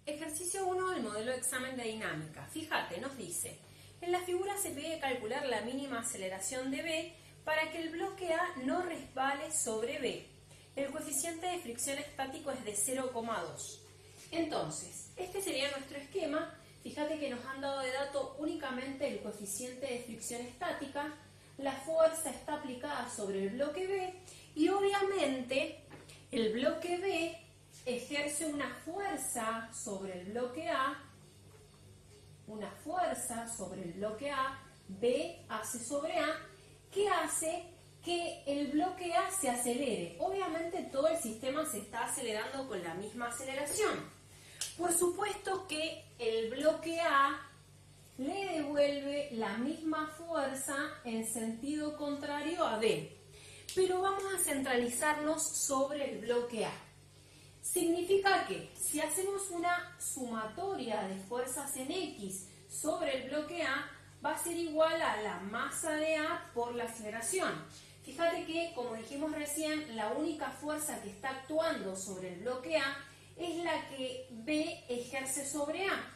Ejercicio 1 del modelo de examen de dinámica. Fíjate, nos dice, en la figura se pide calcular la mínima aceleración de B para que el bloque A no resbale sobre B. El coeficiente de fricción estático es de 0,2. Entonces, este sería nuestro esquema. Fíjate que nos han dado de dato únicamente el coeficiente de fricción estática, la fuerza está aplicada sobre el bloque B y obviamente el bloque B ejerce una fuerza sobre el bloque A, B hace sobre A, que hace que el bloque A se acelere. Obviamente todo el sistema se está acelerando con la misma aceleración. Por supuesto que el bloque A le devuelve la misma fuerza en sentido contrario a B. Pero vamos a centralizarnos sobre el bloque A. Significa que si hacemos una sumatoria de fuerzas en X sobre el bloque A, va a ser igual a la masa de A por la aceleración. Fíjate que, como dijimos recién, la única fuerza que está actuando sobre el bloque A es la que B ejerce sobre A.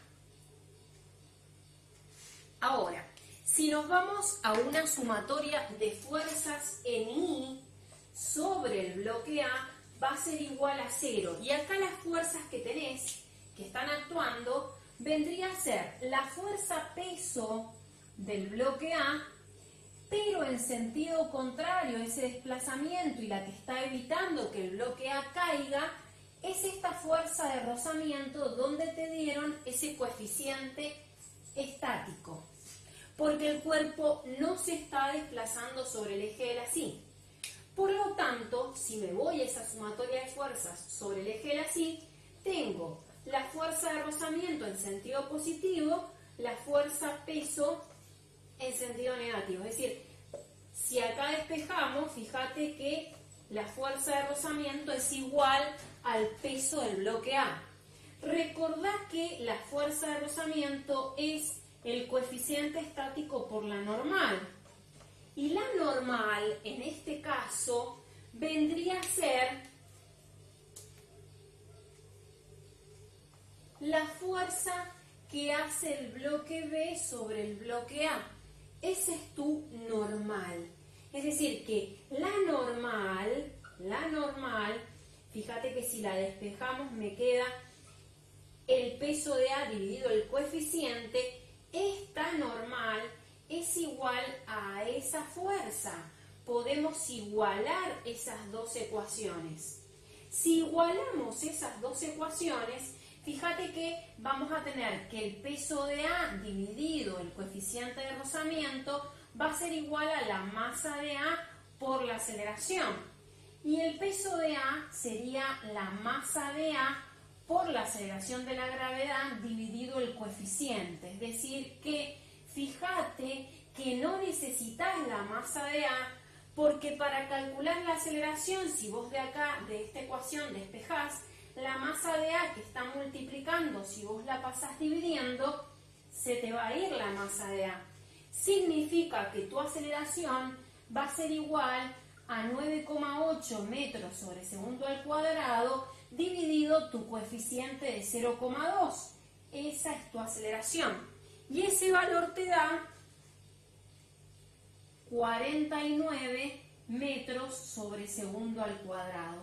Ahora, si nos vamos a una sumatoria de fuerzas en I sobre el bloque A, va a ser igual a 0. Y acá las fuerzas que tenés, que están actuando, vendría a ser la fuerza peso del bloque A, pero en sentido contrario, ese desplazamiento y la que está evitando que el bloque A caiga, es esta fuerza de rozamiento donde te dieron ese coeficiente estático. Porque el cuerpo no se está desplazando sobre el eje de la Y. Por lo tanto, si me voy a esa sumatoria de fuerzas sobre el eje de la Y, tengo la fuerza de rozamiento en sentido positivo, la fuerza peso en sentido negativo. Es decir, si acá despejamos, fíjate que la fuerza de rozamiento es igual al peso del bloque A. Recordá que la fuerza de rozamiento es el coeficiente estático por la normal. Y la normal, en este caso, vendría a ser la fuerza que hace el bloque B sobre el bloque A. Ese es tu normal. Es decir, que la normal, fíjate que si la despejamos me queda el peso de A dividido el coeficiente. Esta normal es igual a esa fuerza. Podemos igualar esas dos ecuaciones. Si igualamos esas dos ecuaciones, fíjate que vamos a tener que el peso de A dividido el coeficiente de rozamiento va a ser igual a la masa de A por la aceleración. Y el peso de A sería la masa de A por la aceleración de la gravedad dividido el coeficiente. Es decir que fíjate que no necesitas la masa de A porque para calcular la aceleración, si vos de acá, de esta ecuación, despejás, la masa de A que está multiplicando, si vos la pasás dividiendo, se te va a ir la masa de A. Significa que tu aceleración va a ser igual a 9,8 metros sobre segundo al cuadrado dividido tu coeficiente de 0,2. Esa es tu aceleración. Y ese valor te da 49 metros sobre segundo al cuadrado.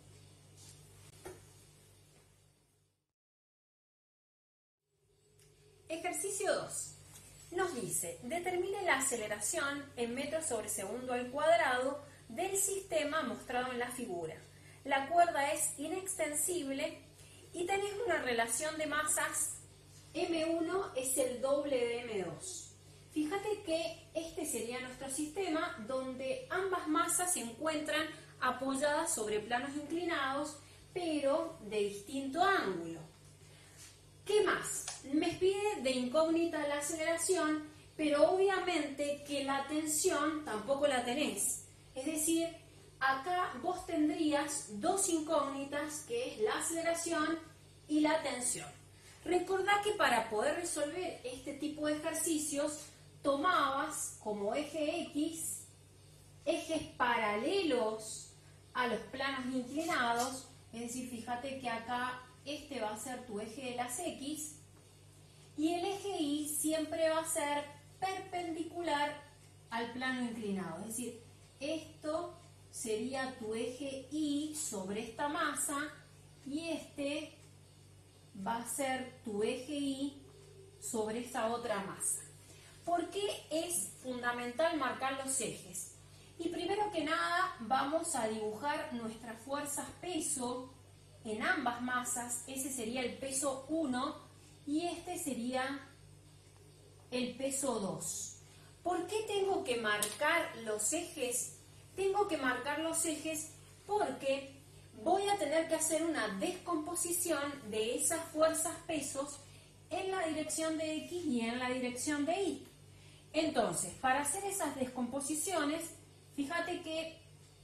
Ejercicio 2. Nos dice, determine la aceleración en metros sobre segundo al cuadrado del sistema mostrado en la figura. La cuerda es inextensible y tenés una relación de masas. M1 es el doble de M2. Fíjate que este sería nuestro sistema donde ambas masas se encuentran apoyadas sobre planos inclinados, pero de distinto ángulo. ¿Qué más? Me pide de incógnita la aceleración, pero obviamente que la tensión tampoco la tenés. Es decir, acá vos tendrías dos incógnitas, que es la aceleración y la tensión. Recordá que para poder resolver este tipo de ejercicios, tomabas como eje X ejes paralelos a los planos inclinados. Es decir, fíjate que acá este va a ser tu eje de las X, y el eje Y siempre va a ser perpendicular al plano inclinado. Es decir, esto sería tu eje Y sobre esta masa, y este va a ser tu eje Y sobre esta otra masa. ¿Por qué es fundamental marcar los ejes? Y primero que nada vamos a dibujar nuestras fuerzas peso en ambas masas. Ese sería el peso 1 y este sería el peso 2. ¿Por qué tengo que marcar los ejes? Tengo que marcar los ejes porque voy a tener que hacer una descomposición de esas fuerzas pesos en la dirección de X y en la dirección de Y. Entonces, para hacer esas descomposiciones, fíjate que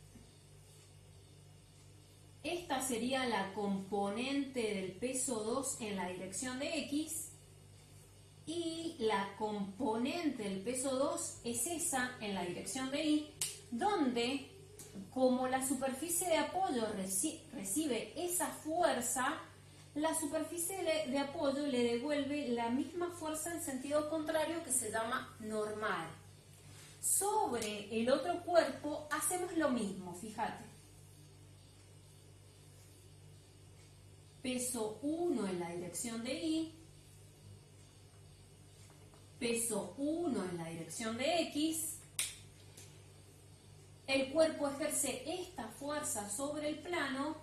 esta sería la componente del peso 2 en la dirección de X y la componente del peso 2 es esa en la dirección de Y, donde como la superficie de apoyo recibe esa fuerza, la superficie de apoyo le devuelve la misma fuerza en sentido contrario que se llama normal. Sobre el otro cuerpo hacemos lo mismo, fíjate. Peso 1 en la dirección de Y, peso 1 en la dirección de X. El cuerpo ejerce esta fuerza sobre el plano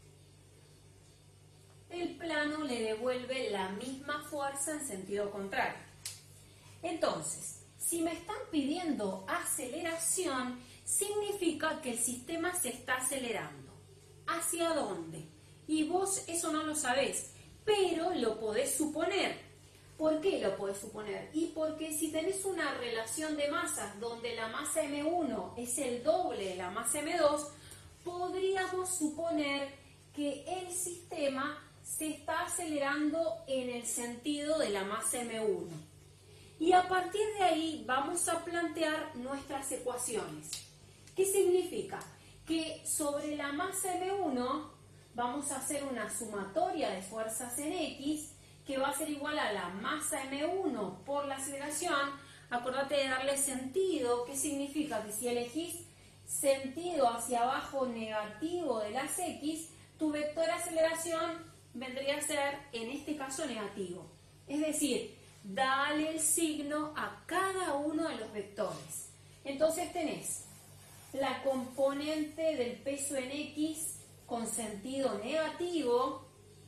le devuelve la misma fuerza en sentido contrario. Entonces, si me están pidiendo aceleración, significa que el sistema se está acelerando. ¿Hacia dónde? Y vos eso no lo sabés, pero lo podés suponer. ¿Por qué lo podés suponer? Y porque si tenés una relación de masas donde la masa M1 es el doble de la masa M2, podríamos suponer que el sistema se está acelerando en el sentido de la masa M1. Y a partir de ahí vamos a plantear nuestras ecuaciones. ¿Qué significa? Que sobre la masa M1 vamos a hacer una sumatoria de fuerzas en X que va a ser igual a la masa M1 por la aceleración. Acordate de darle sentido. ¿Qué significa? Que si elegís sentido hacia abajo negativo de las X, tu vector de aceleración vendría a ser, en este caso, negativo. Es decir, dale el signo a cada uno de los vectores. Entonces tenés la componente del peso en X con sentido negativo,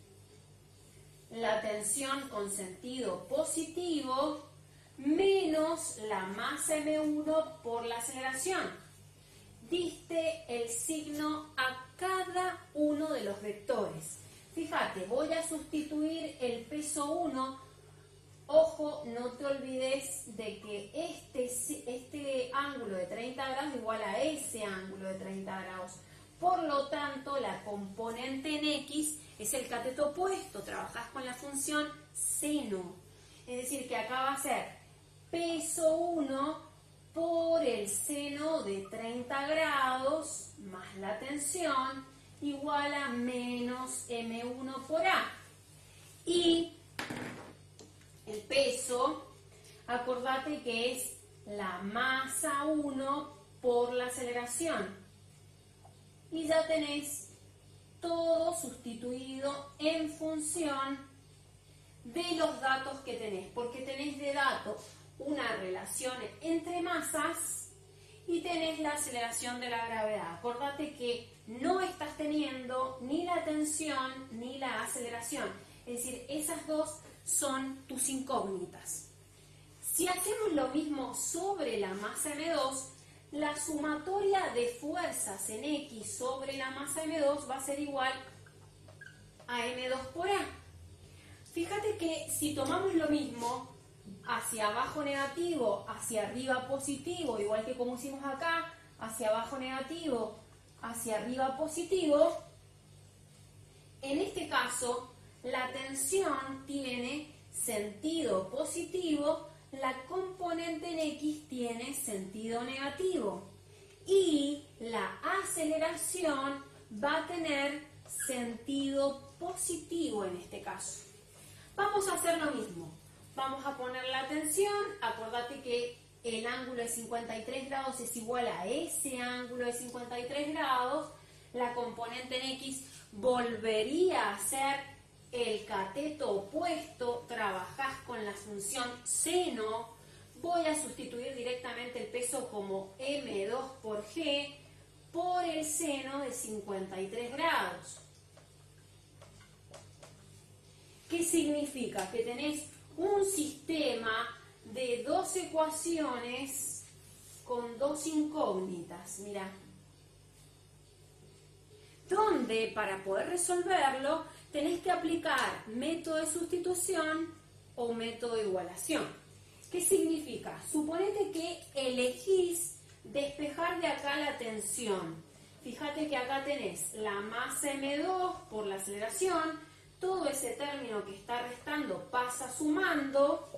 la tensión con sentido positivo, menos la masa M1 por la aceleración. Diste el signo a cada uno de los vectores. Fíjate, voy a sustituir el peso 1. Ojo, no te olvides de que este ángulo de 30 grados es igual a ese ángulo de 30 grados. Por lo tanto, la componente en X es el cateto opuesto. Trabajás con la función seno. Es decir, que acá va a ser peso 1 por el seno de 30 grados más la tensión igual a menos M1 por A. Y el peso, acordate que es la masa 1 por la aceleración. Y ya tenés todo sustituido en función de los datos que tenés, porque tenés de dato una relación entre masas y tenés la aceleración de la gravedad. Acordate que no estás teniendo ni la tensión ni la aceleración, es decir, esas dos son tus incógnitas. Si hacemos lo mismo sobre la masa M2, la sumatoria de fuerzas en X sobre la masa M2 va a ser igual a M2 por A. Fíjate que si tomamos lo mismo, hacia abajo negativo, hacia arriba positivo, igual que como hicimos acá, hacia abajo negativo, hacia arriba positivo, en este caso la tensión tiene sentido positivo, la componente en X tiene sentido negativo y la aceleración va a tener sentido positivo en este caso. Vamos a hacer lo mismo. Vamos a poner la tensión. Acordate que el ángulo de 53 grados es igual a ese ángulo de 53 grados. La componente en X volvería a ser el cateto opuesto. Trabajás con la función seno. Voy a sustituir directamente el peso como M2 por G por el seno de 53 grados. ¿Qué significa? Que tenés un sistema de dos ecuaciones con dos incógnitas, mirá. Donde para poder resolverlo tenés que aplicar método de sustitución o método de igualación. ¿Qué significa? Suponete que elegís despejar de acá la tensión. Fíjate que acá tenés la masa M2 por la aceleración, todo ese término que está restando pasa sumando,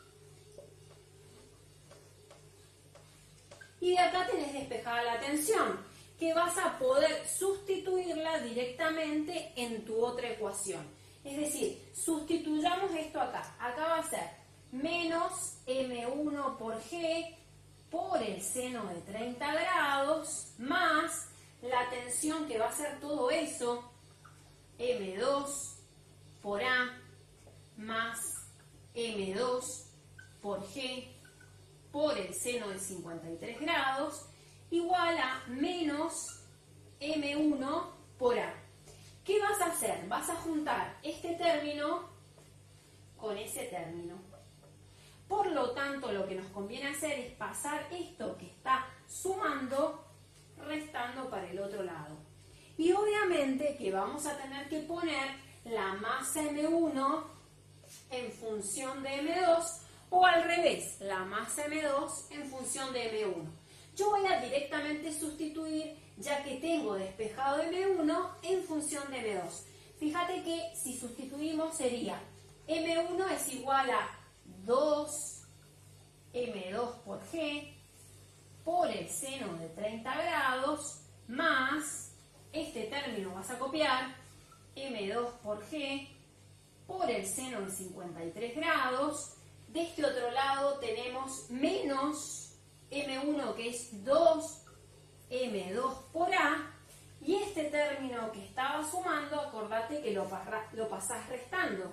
y de acá tenés despejada la tensión, que vas a poder sustituirla directamente en tu otra ecuación. Es decir, sustituyamos esto acá. Acá va a ser menos M1 por G por el seno de 30 grados más la tensión que va a ser todo eso, M2 por A más M2 por G por el seno de 53 grados igual a menos M1 por A. ¿Qué vas a hacer? Vas a juntar este término con ese término. Por lo tanto, lo que nos conviene hacer es pasar esto que está sumando, restando para el otro lado. Y obviamente que vamos a tener que poner la masa M1 en función de M2 o al revés, la masa M2 en función de M1. Yo voy a directamente sustituir ya que tengo despejado M1 en función de M2. Fíjate que si sustituimos sería M1 es igual a 2 M2 por G por el seno de 30 grados más este término vas a copiar M2 por G por el seno de 53 grados. De este otro lado tenemos menos M1 que es 2 M2 por A y este término que estaba sumando, acordate que lo pasás restando.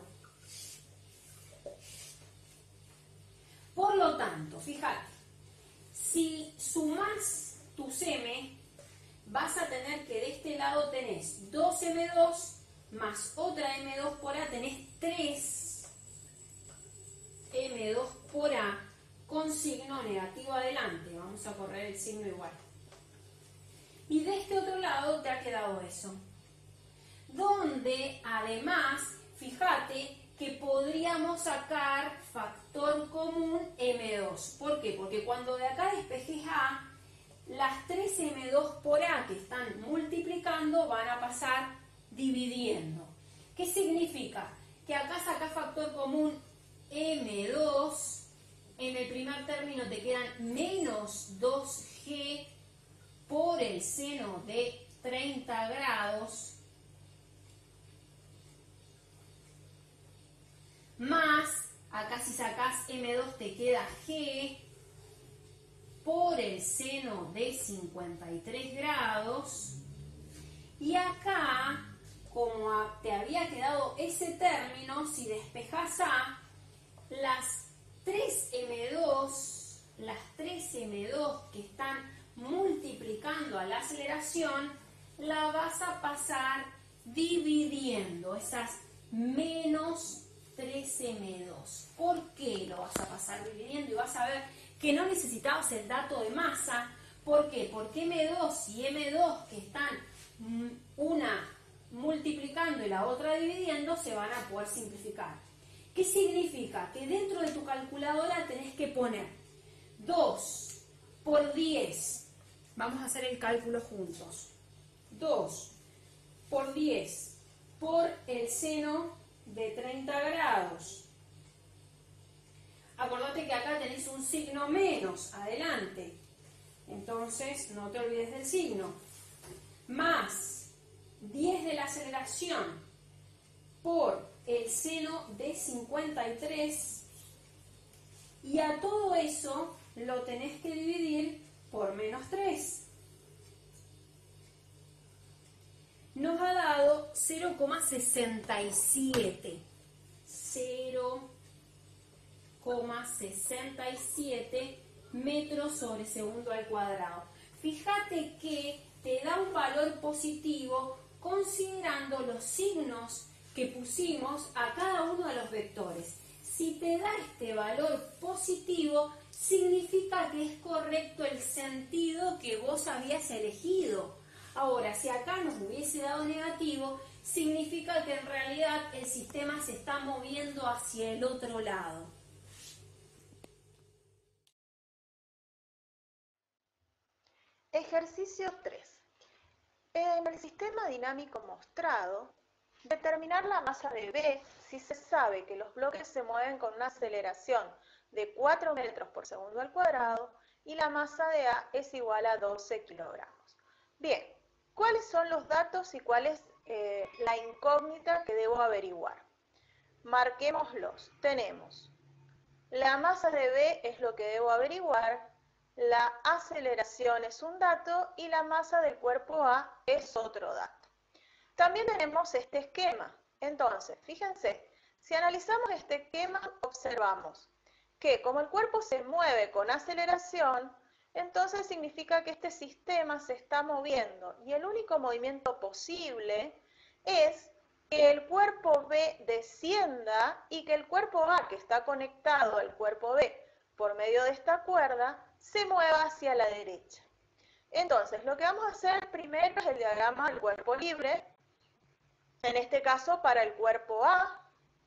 Por lo tanto, fíjate, si sumás tus M, vas a tener que de este lado tenés 2M2 más otra M2 por A, tenés 3 M2 por A con signo negativo adelante. Vamos a correr el signo igual. Y de este otro lado te ha quedado eso. Donde además, fíjate que podríamos sacar factor común M2. ¿Por qué? Porque cuando de acá despejes A, las 3 M2 por A que están multiplicando van a pasar dividiendo. ¿Qué significa? Que acá sacas factor común M2, en el primer término te quedan menos 2G por el seno de 30 grados más, acá si sacás M2 te queda G por el seno de 53 grados y acá, como te había quedado ese término, si despejas A, las 3 M2 que están multiplicando a la aceleración, la vas a pasar dividiendo, esas menos 3M2. ¿Por qué lo vas a pasar dividiendo? Y vas a ver que no necesitabas el dato de masa. ¿Por qué? Porque M2 y M2 que están una multiplicando y la otra dividiendo se van a poder simplificar. ¿Qué significa? Que dentro de tu calculadora tenés que poner 2 por 10. Vamos a hacer el cálculo juntos. 2 por 10 por el seno de 30 grados. Acordate que acá tenés un signo menos adelante. Entonces, no te olvides del signo. Más 10 de la aceleración por el seno de 53, y a todo eso lo tenés que dividir por -3. Nos ha dado 0,67. 0,67 metros sobre segundo al cuadrado. Fíjate que te da un valor positivo considerando los signos que pusimos a cada uno de los vectores. Si te da este valor positivo, significa que es correcto el sentido que vos habías elegido. Ahora, si acá nos hubiese dado negativo, significa que en realidad el sistema se está moviendo hacia el otro lado. Ejercicio 3. En el sistema dinámico mostrado, determinar la masa de B si se sabe que los bloques se mueven con una aceleración de 4 metros por segundo al cuadrado y la masa de A es igual a 12 kilogramos. Bien, ¿cuáles son los datos y cuál es la incógnita que debo averiguar? Marquémoslos. Tenemos la masa de B es lo que debo averiguar, la aceleración es un dato y la masa del cuerpo A es otro dato. También tenemos este esquema. Entonces, fíjense, si analizamos este esquema, observamos que como el cuerpo se mueve con aceleración, entonces significa que este sistema se está moviendo y el único movimiento posible es que el cuerpo B descienda y que el cuerpo A, que está conectado al cuerpo B por medio de esta cuerda, se mueva hacia la derecha. Entonces, lo que vamos a hacer primero es el diagrama del cuerpo libre. En este caso, para el cuerpo A,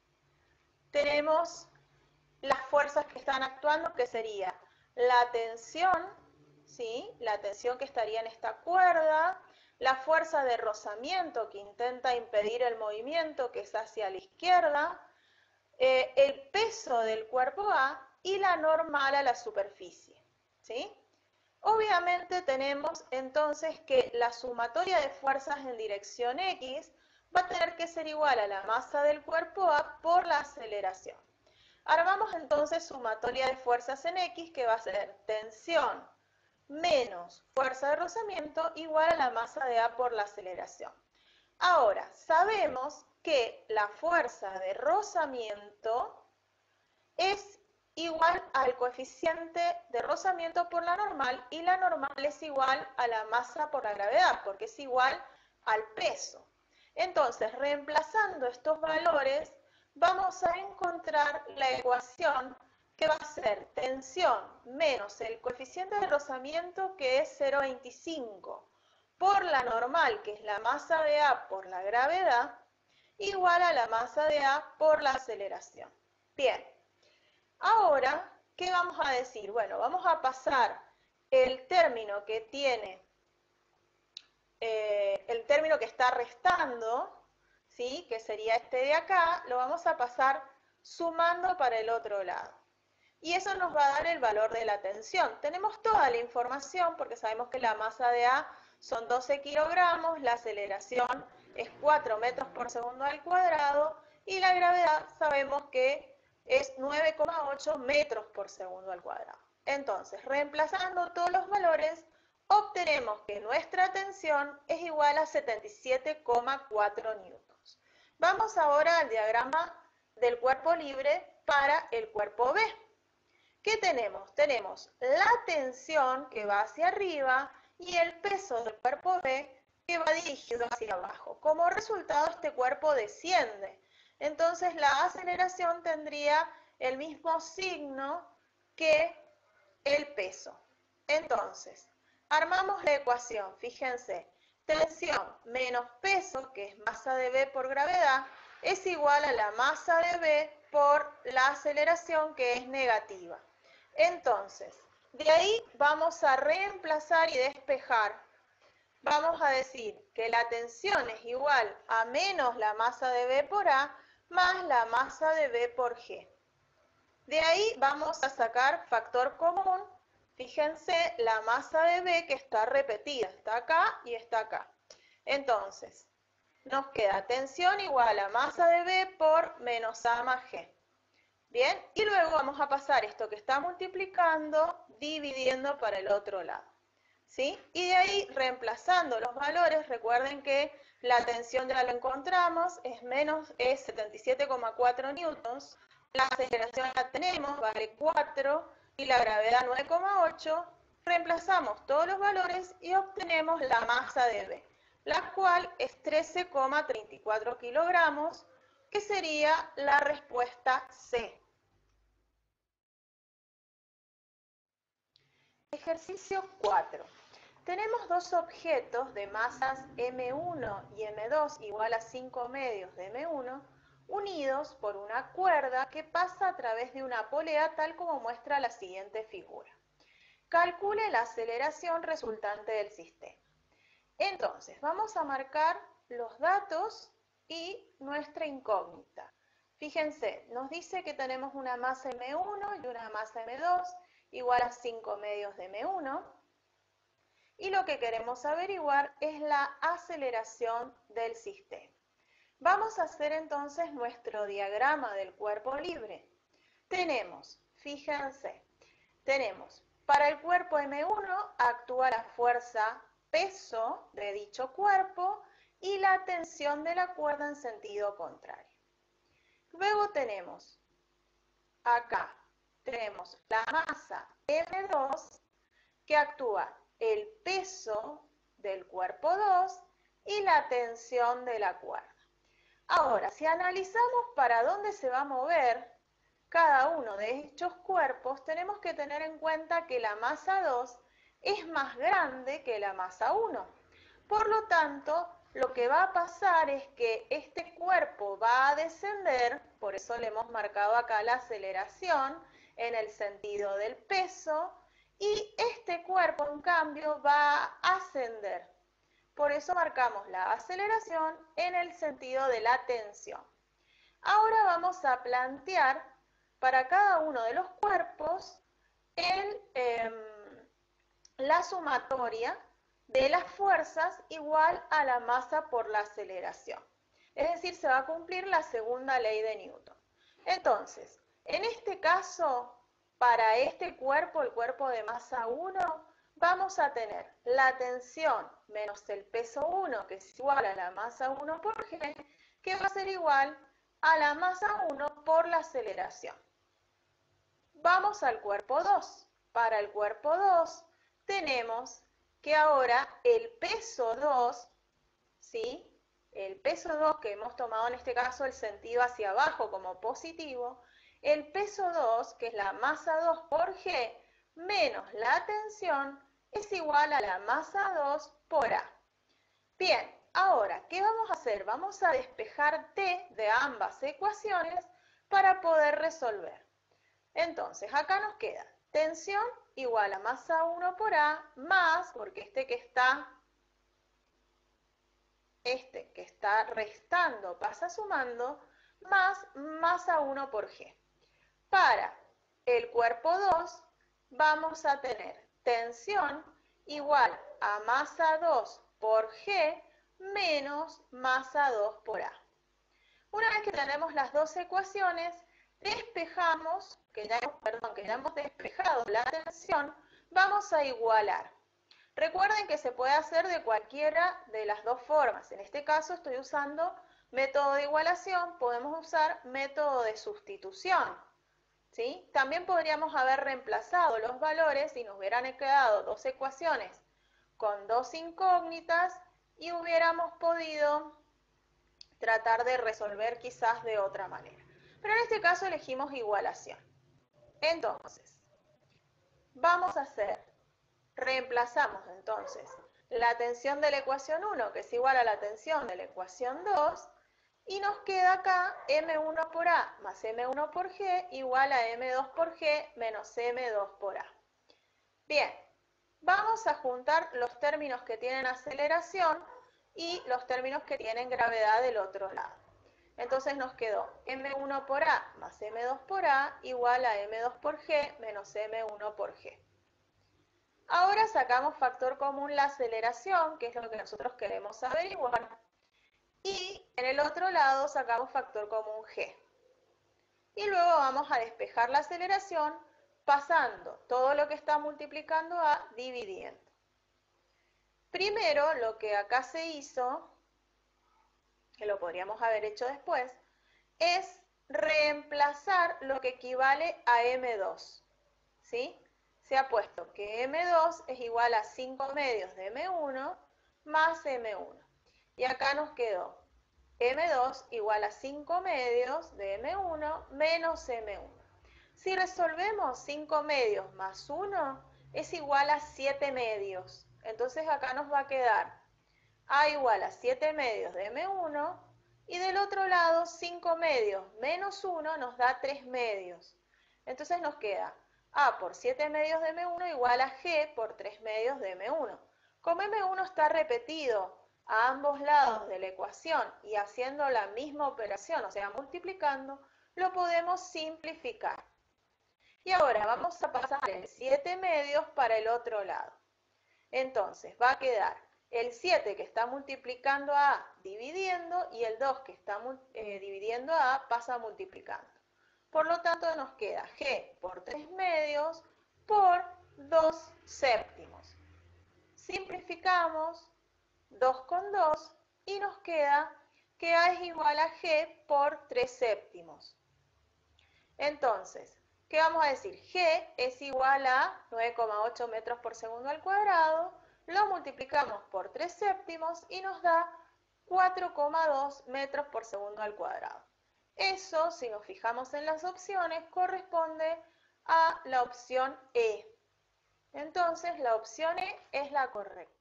tenemos las fuerzas que están actuando, que sería la tensión, ¿sí? La tensión que estaría en esta cuerda, la fuerza de rozamiento que intenta impedir el movimiento, que es hacia la izquierda, el peso del cuerpo A y la normal a la superficie, ¿sí? Obviamente tenemos entonces que la sumatoria de fuerzas en dirección X va a tener que ser igual a la masa del cuerpo A por la aceleración. Armamos entonces sumatoria de fuerzas en X, que va a ser tensión menos fuerza de rozamiento igual a la masa de A por la aceleración. Ahora, sabemos que la fuerza de rozamiento es igual al coeficiente de rozamiento por la normal y la normal es igual a la masa por la gravedad, porque es igual al peso. Entonces, reemplazando estos valores, vamos a encontrar la ecuación que va a ser tensión menos el coeficiente de rozamiento, que es 0,25, por la normal, que es la masa de A por la gravedad, igual a la masa de A por la aceleración. Bien, ahora, ¿qué vamos a decir? Bueno, vamos a pasar el término que tiene, el término que está restando, ¿sí? Que sería este de acá, lo vamos a pasar sumando para el otro lado. Y eso nos va a dar el valor de la tensión. Tenemos toda la información porque sabemos que la masa de A son 12 kilogramos, la aceleración es 4 metros por segundo al cuadrado y la gravedad sabemos que es 9,8 metros por segundo al cuadrado. Entonces, reemplazando todos los valores, obtenemos que nuestra tensión es igual a 77,4 newtons. Vamos ahora al diagrama del cuerpo libre para el cuerpo B. ¿Qué tenemos? Tenemos la tensión que va hacia arriba y el peso del cuerpo B que va dirigido hacia abajo. Como resultado, este cuerpo desciende. Entonces, la aceleración tendría el mismo signo que el peso. Entonces, armamos la ecuación. Fíjense, tensión menos peso, que es masa de B por gravedad, es igual a la masa de B por la aceleración, que es negativa. Entonces, de ahí vamos a reemplazar y despejar. Vamos a decir que la tensión es igual a menos la masa de B por A más la masa de B por G. De ahí vamos a sacar factor común. Fíjense la masa de B que está repetida, está acá y está acá. Entonces, nos queda tensión igual a masa de B por menos A más G. Bien, y luego vamos a pasar esto que está multiplicando, dividiendo para el otro lado. ¿Sí? Y de ahí, reemplazando los valores, recuerden que la tensión ya lo encontramos, es 77,4 newtons, la aceleración la tenemos, vale 4, y la gravedad 9,8, reemplazamos todos los valores y obtenemos la masa de B, la cual es 13,34 kilogramos, que sería la respuesta C. Ejercicio 4. Tenemos dos objetos de masas M1 y M2 igual a 5 medios de M1 unidos por una cuerda que pasa a través de una polea tal como muestra la siguiente figura. Calcule la aceleración resultante del sistema. Entonces, vamos a marcar los datos y nuestra incógnita. Fíjense, nos dice que tenemos una masa M1 y una masa M2 igual a 5 medios de M1. Y lo que queremos averiguar es la aceleración del sistema. Vamos a hacer entonces nuestro diagrama del cuerpo libre. Fíjense, tenemos para el cuerpo M1 actúa la fuerza peso de dicho cuerpo y la tensión de la cuerda en sentido contrario. Luego tenemos la masa M2 que actúa el peso del cuerpo 2 y la tensión de la cuerda. Ahora, si analizamos para dónde se va a mover cada uno de estos cuerpos, tenemos que tener en cuenta que la masa 2 es más grande que la masa 1. Por lo tanto, lo que va a pasar es que este cuerpo va a descender, por eso le hemos marcado acá la aceleración en el sentido del peso, y este cuerpo, en cambio, va a ascender. Por eso marcamos la aceleración en el sentido de la tensión. Ahora vamos a plantear para cada uno de los cuerpos la sumatoria de las fuerzas igual a la masa por la aceleración. Es decir, se va a cumplir la segunda ley de Newton. Entonces, en este caso, para este cuerpo, el cuerpo de masa 1, vamos a tener la tensión menos el peso 1, que es igual a la masa 1 por G, que va a ser igual a la masa 1 por la aceleración. Vamos al cuerpo 2. Para el cuerpo 2 tenemos que ahora el peso 2, ¿sí? El peso 2, que hemos tomado en este caso el sentido hacia abajo como positivo, el peso 2, que es la masa 2 por G, menos la tensión, es igual a la masa 2 por A. Bien, ahora, ¿qué vamos a hacer? Vamos a despejar T de ambas ecuaciones para poder resolver. Entonces, acá nos queda tensión igual a masa 1 por A más, porque este que está restando pasa sumando, más masa 1 por G. Para el cuerpo 2 vamos a tener tensión igual a masa 2 por G menos masa 2 por A. Una vez que tenemos las dos ecuaciones, despejamos, que ya hemos despejado la tensión, vamos a igualar. Recuerden que se puede hacer de cualquiera de las dos formas. En este caso estoy usando método de igualación, podemos usar método de sustitución. ¿Sí? También podríamos haber reemplazado los valores y nos hubieran quedado dos ecuaciones con dos incógnitas y hubiéramos podido tratar de resolver quizás de otra manera. Pero en este caso elegimos igualación. Entonces, reemplazamos entonces la tensión de la ecuación 1, que es igual a la tensión de la ecuación 2, y nos queda acá M1 por A más M1 por G igual a M2 por G menos M2 por A. Bien, vamos a juntar los términos que tienen aceleración y los términos que tienen gravedad del otro lado. Entonces nos quedó M1 por A más M2 por A igual a M2 por G menos M1 por G. Ahora sacamos factor común la aceleración, que es lo que nosotros queremos averiguar. y en el otro lado sacamos factor común g. Y luego vamos a despejar la aceleración pasando todo lo que está multiplicando a dividiendo. Primero, lo que acá se hizo, que lo podríamos haber hecho después, es reemplazar lo que equivale a M2, ¿sí? Se ha puesto que M2 es igual a 5 medios de M1 más M1. Y acá nos quedó M2 igual a 5 medios de M1 menos M1. Si resolvemos 5 medios más 1 es igual a 7 medios. Entonces acá nos va a quedar A igual a 7 medios de M1 y del otro lado 5 medios menos 1 nos da 3 medios. Entonces nos queda A por 7 medios de M1 igual a G por 3 medios de M1. Como M1 está repetido a ambos lados de la ecuación y haciendo la misma operación, o sea, multiplicando, lo podemos simplificar. Y ahora vamos a pasar el 7 medios para el otro lado. Entonces va a quedar el 7 que está multiplicando a A dividiendo y el 2 que está dividiendo a A pasa multiplicando. Por lo tanto nos queda G por 3 medios por 2 séptimos. Simplificamos 2 con 2 y nos queda que A es igual a G por 3 séptimos. Entonces, ¿qué vamos a decir? G es igual a 9,8 metros por segundo al cuadrado, lo multiplicamos por 3 séptimos y nos da 4,2 metros por segundo al cuadrado. Eso, si nos fijamos en las opciones, corresponde a la opción E. Entonces, la opción E es la correcta.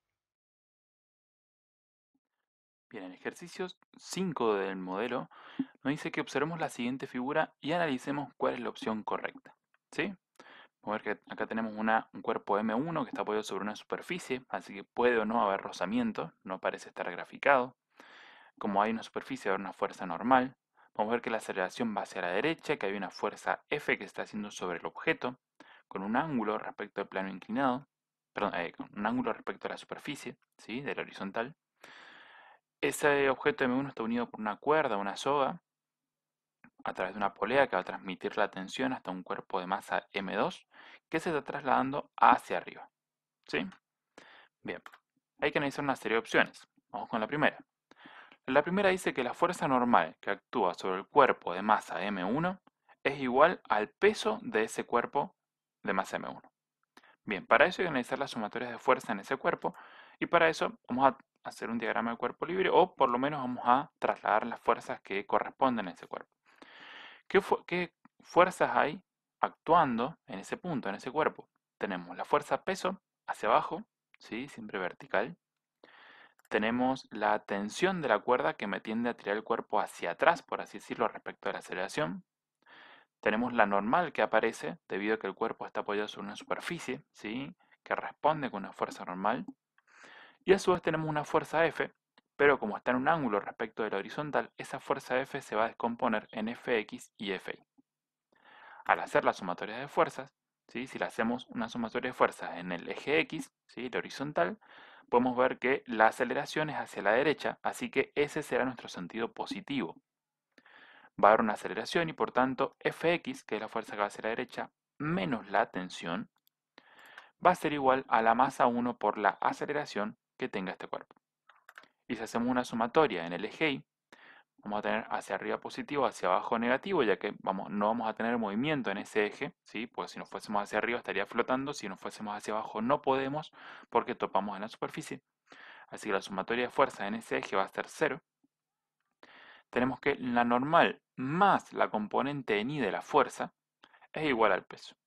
Bien, en ejercicio 5 del modelo nos dice que observemos la siguiente figura y analicemos cuál es la opción correcta. ¿Sí? Vamos a ver que acá tenemos un cuerpo M1 que está apoyado sobre una superficie, así que puede o no haber rozamiento, no parece estar graficado. Como hay una superficie, haber una fuerza normal. Vamos a ver que la aceleración va hacia la derecha, que hay una fuerza F que está haciendo sobre el objeto, con un ángulo respecto al plano inclinado, perdón, con un ángulo respecto a la superficie, ¿sí? De la horizontal. Ese objeto M1 está unido por una cuerda, una soga, a través de una polea que va a transmitir la tensión hasta un cuerpo de masa M2 que se está trasladando hacia arriba. ¿Sí? Bien, hay que analizar una serie de opciones. Vamos con la primera. La primera dice que la fuerza normal que actúa sobre el cuerpo de masa M1 es igual al peso de ese cuerpo de masa M1. Bien, para eso hay que analizar las sumatorias de fuerza en ese cuerpo y para eso vamos a hacer un diagrama de cuerpo libre o por lo menos vamos a trasladar las fuerzas que corresponden a ese cuerpo. ¿Qué fuerzas hay actuando en ese punto, en ese cuerpo? Tenemos la fuerza peso hacia abajo, ¿sí? Siempre vertical. Tenemos la tensión de la cuerda que me tiende a tirar el cuerpo hacia atrás, por así decirlo, respecto a la aceleración. Tenemos la normal que aparece debido a que el cuerpo está apoyado sobre una superficie, ¿sí? Que responde con una fuerza normal. Y a su vez tenemos una fuerza F, pero como está en un ángulo respecto de la horizontal, esa fuerza F se va a descomponer en Fx y Fy. Al hacer la sumatoria de fuerzas, ¿sí? Si le hacemos una sumatoria de fuerzas en el eje X, ¿sí? La horizontal, podemos ver que la aceleración es hacia la derecha, así que ese será nuestro sentido positivo. Va a haber una aceleración y por tanto Fx, que es la fuerza que va hacia la derecha, menos la tensión, va a ser igual a la masa 1 por la aceleración que tenga este cuerpo. Y si hacemos una sumatoria en el eje Y, vamos a tener hacia arriba positivo, hacia abajo negativo, ya que no vamos a tener movimiento en ese eje, ¿sí? Pues si nos fuésemos hacia arriba estaría flotando, si nos fuésemos hacia abajo no podemos porque topamos en la superficie. Así que la sumatoria de fuerzas en ese eje va a ser 0. Tenemos que la normal más la componente en I de la fuerza es igual al peso.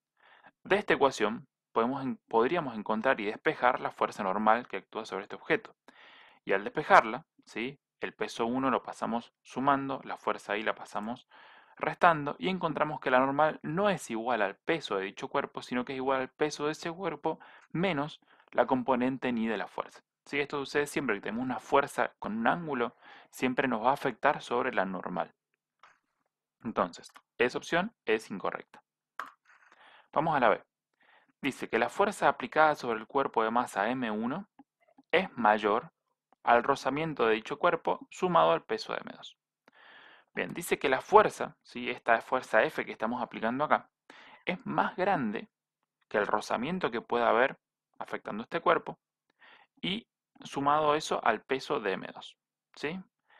De esta ecuación podríamos encontrar y despejar la fuerza normal que actúa sobre este objeto. Y al despejarla, ¿sí? El peso 1 lo pasamos sumando, la fuerza I la pasamos restando y encontramos que la normal no es igual al peso de dicho cuerpo, sino que es igual al peso de ese cuerpo menos la componente ni de la fuerza. ¿Sí? Esto sucede siempre que tenemos una fuerza con un ángulo, siempre nos va a afectar sobre la normal. Entonces, esa opción es incorrecta. Vamos a la B. Dice que la fuerza aplicada sobre el cuerpo de masa M1 es mayor al rozamiento de dicho cuerpo sumado al peso de M2. Bien, dice que la fuerza, ¿sí? Esta fuerza F que estamos aplicando acá, es más grande que el rozamiento que pueda haber afectando este cuerpo y sumado eso al peso de M2. ¿Sí?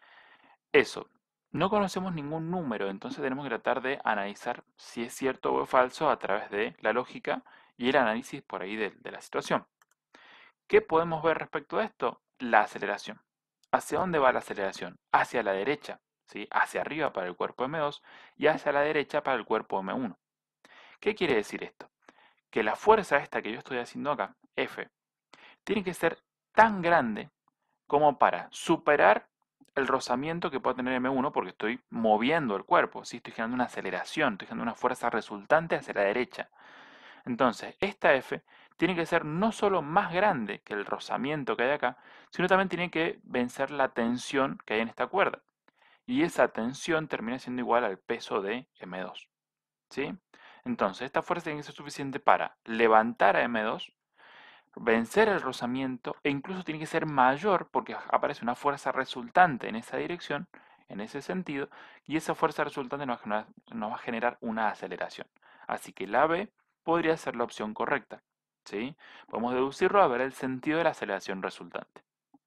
Eso. No conocemos ningún número, entonces tenemos que tratar de analizar si es cierto o falso a través de la lógica y el análisis por ahí de la situación. ¿Qué podemos ver respecto a esto? La aceleración. ¿Hacia dónde va la aceleración? Hacia la derecha, ¿sí? Hacia arriba para el cuerpo M2 y hacia la derecha para el cuerpo M1. ¿Qué quiere decir esto? Que la fuerza esta que yo estoy haciendo acá, F, tiene que ser tan grande como para superar el rozamiento que pueda tener M1 porque estoy moviendo el cuerpo, ¿sí? Estoy generando una aceleración, estoy generando una fuerza resultante hacia la derecha. Entonces, esta F tiene que ser no solo más grande que el rozamiento que hay acá, sino también tiene que vencer la tensión que hay en esta cuerda. Y esa tensión termina siendo igual al peso de M2. ¿Sí? Entonces, esta fuerza tiene que ser suficiente para levantar a M2, vencer el rozamiento e incluso tiene que ser mayor porque aparece una fuerza resultante en esa dirección, en ese sentido, y esa fuerza resultante nos va a generar una aceleración. Así que la B podría ser la opción correcta. ¿Sí? Podemos deducirlo a ver el sentido de la aceleración resultante.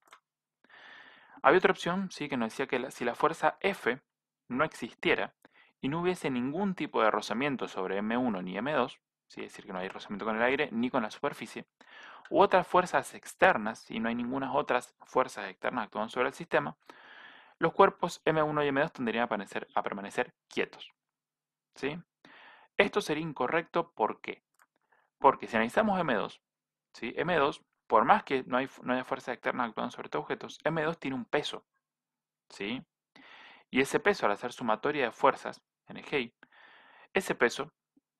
Había otra opción, ¿sí? Que nos decía que si la fuerza F no existiera y no hubiese ningún tipo de rozamiento sobre M1 ni M2, ¿sí? Es decir, que no hay rozamiento con el aire ni con la superficie, u otras fuerzas externas, si no hay ninguna otras fuerzas externas actuando sobre el sistema, los cuerpos M1 y M2 tendrían a permanecer quietos. ¿Sí? Esto sería incorrecto, ¿por qué? Porque si analizamos M2, ¿sí? M2, por más que no haya fuerzas externas actuando sobre estos objetos, M2 tiene un peso. ¿Sí? Y ese peso, al hacer sumatoria de fuerzas en el GI, ese peso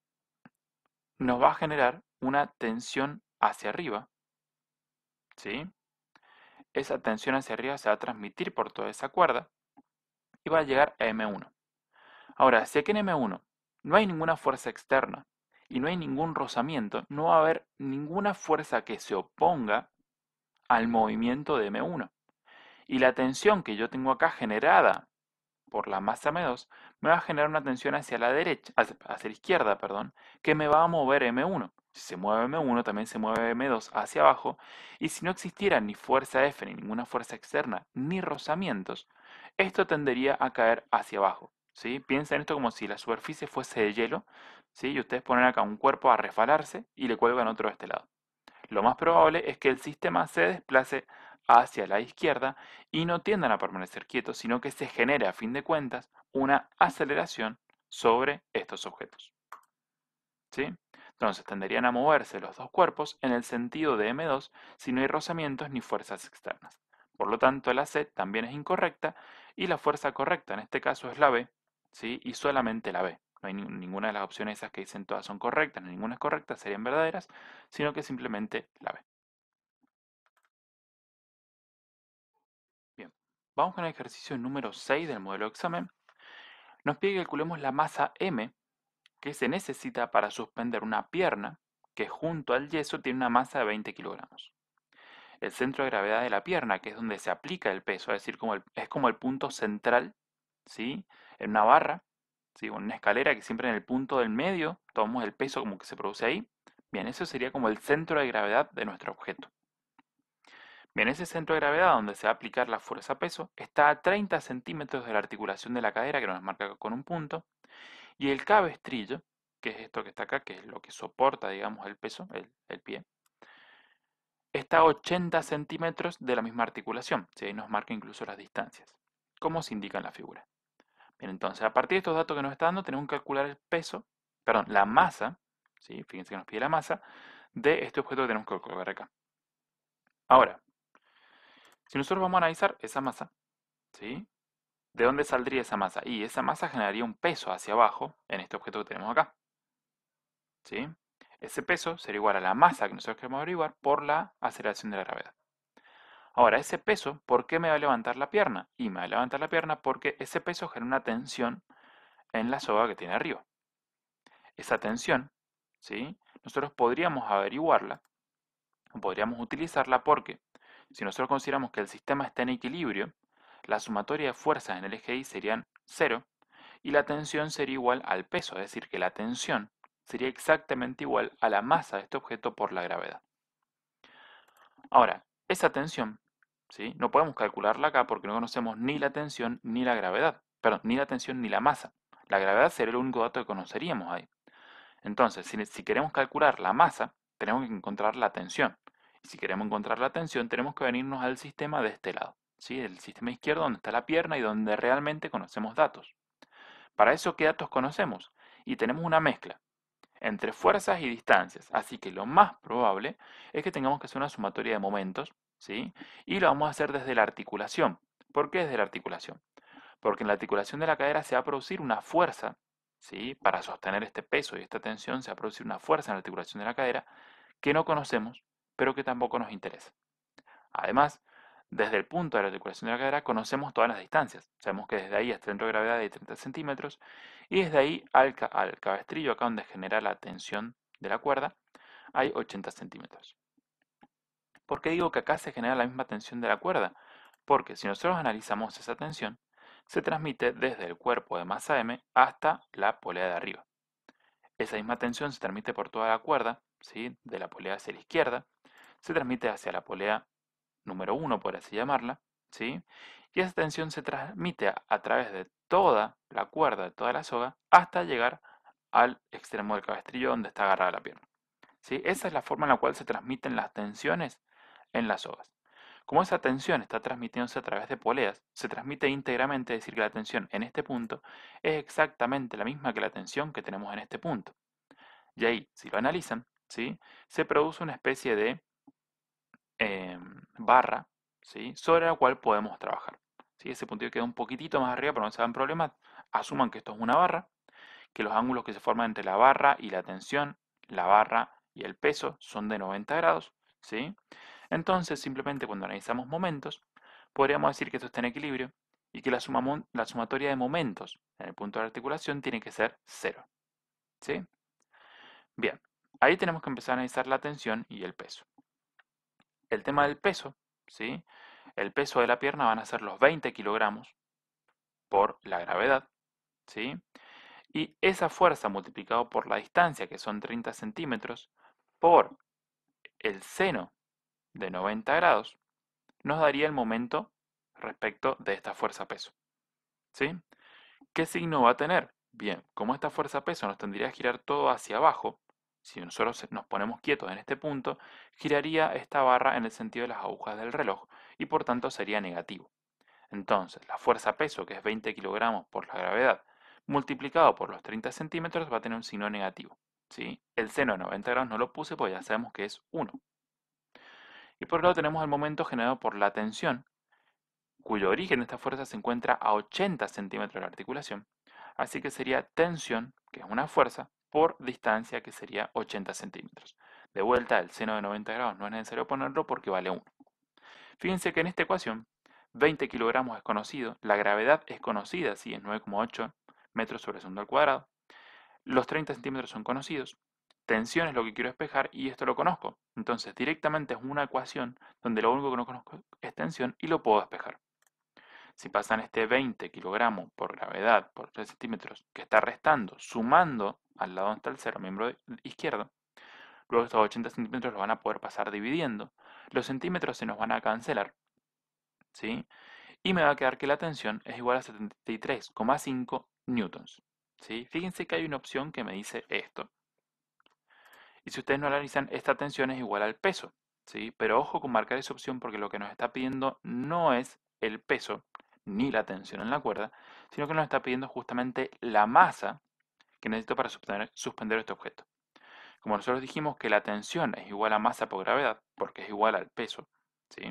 nos va a generar una tensión hacia arriba. ¿Sí? Esa tensión hacia arriba se va a transmitir por toda esa cuerda y va a llegar a M1. Ahora, si aquí en M1 no hay ninguna fuerza externa y no hay ningún rozamiento, no va a haber ninguna fuerza que se oponga al movimiento de M1. Y la tensión que yo tengo acá generada por la masa M2 me va a generar una tensión hacia la derecha, hacia la izquierda, perdón, que me va a mover M1. Si se mueve M1, también se mueve M2 hacia abajo, y si no existiera ni fuerza F, ni ninguna fuerza externa, ni rozamientos, esto tendería a caer hacia abajo. ¿Sí? Piensen esto como si la superficie fuese de hielo, ¿sí? Y ustedes ponen acá un cuerpo a resbalarse y le cuelgan otro de este lado. Lo más probable es que el sistema se desplace hacia la izquierda y no tiendan a permanecer quietos, sino que se genere a fin de cuentas una aceleración sobre estos objetos. ¿Sí? Entonces tenderían a moverse los dos cuerpos en el sentido de M2 si no hay rozamientos ni fuerzas externas. Por lo tanto, la C también es incorrecta y la fuerza correcta en este caso es la B, ¿sí? Y solamente la B. No hay ninguna de las opciones esas que dicen todas son correctas, ninguna es correcta, serían verdaderas, sino que simplemente la B. Bien, vamos con el ejercicio número 6 del modelo de examen. Nos pide que calculemos la masa M que se necesita para suspender una pierna que junto al yeso tiene una masa de 20 kilogramos. El centro de gravedad de la pierna, que es donde se aplica el peso, es decir, es como el punto central, ¿sí? En una barra, ¿sí? O en una escalera que siempre en el punto del medio tomamos el peso como que se produce ahí. Bien, eso sería como el centro de gravedad de nuestro objeto. Bien, ese centro de gravedad donde se va a aplicar la fuerza-peso está a 30 centímetros de la articulación de la cadera, que nos marca con un punto, y el cabestrillo, que es esto que está acá, que es lo que soporta, digamos, el peso, el pie, está a 80 centímetros de la misma articulación, ¿sí? Ahí nos marca incluso las distancias, como se indica en la figura. Bien, entonces, a partir de estos datos que nos está dando, tenemos que calcular el peso, perdón, la masa, ¿sí? Fíjense que nos pide la masa de este objeto que tenemos que colocar acá. Ahora, si nosotros vamos a analizar esa masa, ¿sí? ¿De dónde saldría esa masa? Y esa masa generaría un peso hacia abajo en este objeto que tenemos acá. ¿Sí? Ese peso sería igual a la masa que nosotros queremos averiguar por la aceleración de la gravedad. Ahora, ese peso, ¿por qué me va a levantar la pierna? Y me va a levantar la pierna porque ese peso genera una tensión en la soga que tiene arriba. Esa tensión, ¿sí? Nosotros podríamos averiguarla, o podríamos utilizarla porque Si nosotros consideramos que el sistema está en equilibrio, la sumatoria de fuerzas en el eje Y serían 0 y la tensión sería igual al peso, es decir, que la tensión sería exactamente igual a la masa de este objeto por la gravedad. Ahora, esa tensión, ¿sí? No podemos calcularla acá porque no conocemos ni la tensión ni la gravedad. Perdón, ni la tensión ni la masa. La gravedad sería el único dato que conoceríamos ahí. Entonces, si queremos calcular la masa, tenemos que encontrar la tensión. Y si queremos encontrar la tensión, tenemos que venirnos al sistema de este lado, ¿sí? El sistema izquierdo donde está la pierna y donde realmente conocemos datos. Para eso, ¿qué datos conocemos? Y tenemos una mezcla entre fuerzas y distancias. Así que lo más probable es que tengamos que hacer una sumatoria de momentos, ¿sí? Y lo vamos a hacer desde la articulación. ¿Por qué desde la articulación? Porque en la articulación de la cadera se va a producir una fuerza, ¿sí? Para sostener este peso y esta tensión se va a producir una fuerza en la articulación de la cadera que no conocemos, pero que tampoco nos interesa. Además, desde el punto de la articulación de la cadera conocemos todas las distancias. Sabemos que desde ahí hasta el centro de gravedad hay 30 centímetros y desde ahí al cabestrillo, acá donde genera la tensión de la cuerda, hay 80 centímetros. ¿Por qué digo que acá se genera la misma tensión de la cuerda? Porque si nosotros analizamos esa tensión, se transmite desde el cuerpo de masa M hasta la polea de arriba. Esa misma tensión se transmite por toda la cuerda, ¿sí? De la polea hacia la izquierda, se transmite hacia la polea número 1, por así llamarla, ¿sí? Y esa tensión se transmite a través de toda la cuerda, de toda la soga, hasta llegar al extremo del cabestrillo donde está agarrada la pierna, ¿sí? Esa es la forma en la cual se transmiten las tensiones en las sogas. Como esa tensión está transmitiéndose a través de poleas, se transmite íntegramente, es decir, que la tensión en este punto es exactamente la misma que la tensión que tenemos en este punto. Y ahí, si lo analizan, ¿sí? Se produce una especie de barra, ¿sí? Sobre la cual podemos trabajar. ¿Sí? Ese puntito queda un poquitito más arriba, pero no se dan problemas. Asuman que esto es una barra, que los ángulos que se forman entre la barra y la tensión, la barra y el peso son de 90 grados. ¿Sí? Entonces, simplemente cuando analizamos momentos, podríamos decir que esto está en equilibrio y que la sumatoria de momentos en el punto de articulación tiene que ser 0. ¿Sí? Bien, ahí tenemos que empezar a analizar la tensión y el peso. El tema del peso, ¿sí? El peso de la pierna van a ser los 20 kilogramos por la gravedad, ¿sí? Y esa fuerza multiplicado por la distancia, que son 30 centímetros, por el seno de 90 grados, nos daría el momento respecto de esta fuerza-peso, ¿sí? ¿Qué signo va a tener? Bien, como esta fuerza-peso nos tendría que girar todo hacia abajo, si nosotros nos ponemos quietos en este punto, giraría esta barra en el sentido de las agujas del reloj y por tanto sería negativo. Entonces, la fuerza-peso, que es 20 kilogramos por la gravedad, multiplicado por los 30 centímetros, va a tener un signo negativo, ¿sí? El seno de 90 grados no lo puse porque ya sabemos que es 1. Y por otro lado tenemos el momento generado por la tensión, cuyo origen de esta fuerza se encuentra a 80 centímetros de la articulación. Así que sería tensión, que es una fuerza, por distancia, que sería 80 centímetros. De vuelta, el seno de 90 grados no es necesario ponerlo porque vale 1. Fíjense que en esta ecuación, 20 kilogramos es conocido, la gravedad es conocida, sí, es 9,8 metros sobre segundo al cuadrado, los 30 centímetros son conocidos, tensión es lo que quiero despejar y esto lo conozco. Entonces, directamente es una ecuación donde lo único que no conozco es tensión y lo puedo despejar. Si pasan este 20 kilogramos por gravedad por 3 centímetros que está restando, sumando al lado donde está el cero, miembro izquierdo, luego estos 80 centímetros los van a poder pasar dividiendo. Los centímetros se nos van a cancelar, ¿sí? Y me va a quedar que la tensión es igual a 73,5 newtons, ¿sí? Fíjense que hay una opción que me dice esto. Y si ustedes no analizan, esta tensión es igual al peso, ¿sí? Pero ojo con marcar esa opción porque lo que nos está pidiendo no es el peso ni la tensión en la cuerda, sino que nos está pidiendo justamente la masa que necesito para suspender este objeto. Como nosotros dijimos que la tensión es igual a masa por gravedad, porque es igual al peso, ¿sí?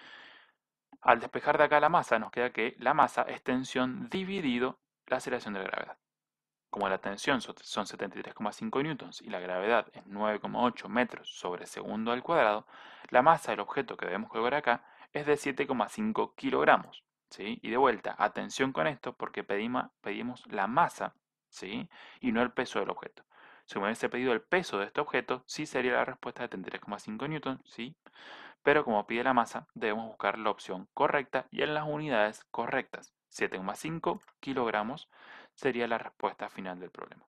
Al despejar de acá la masa, nos queda que la masa es tensión dividido la aceleración de la gravedad. Como la tensión son 73,5 newtons y la gravedad es 9,8 metros sobre segundo al cuadrado, la masa del objeto que debemos colocar acá es de 7,5 kilogramos, ¿sí? Y de vuelta, atención con esto porque pedimos la masa, ¿sí? Y no el peso del objeto. Si me hubiese pedido el peso de este objeto, sí sería la respuesta de 73,5 newtons, ¿sí? pero como pide la masa, debemos buscar la opción correcta y en las unidades correctas. 7,5 kilogramos sería la respuesta final del problema.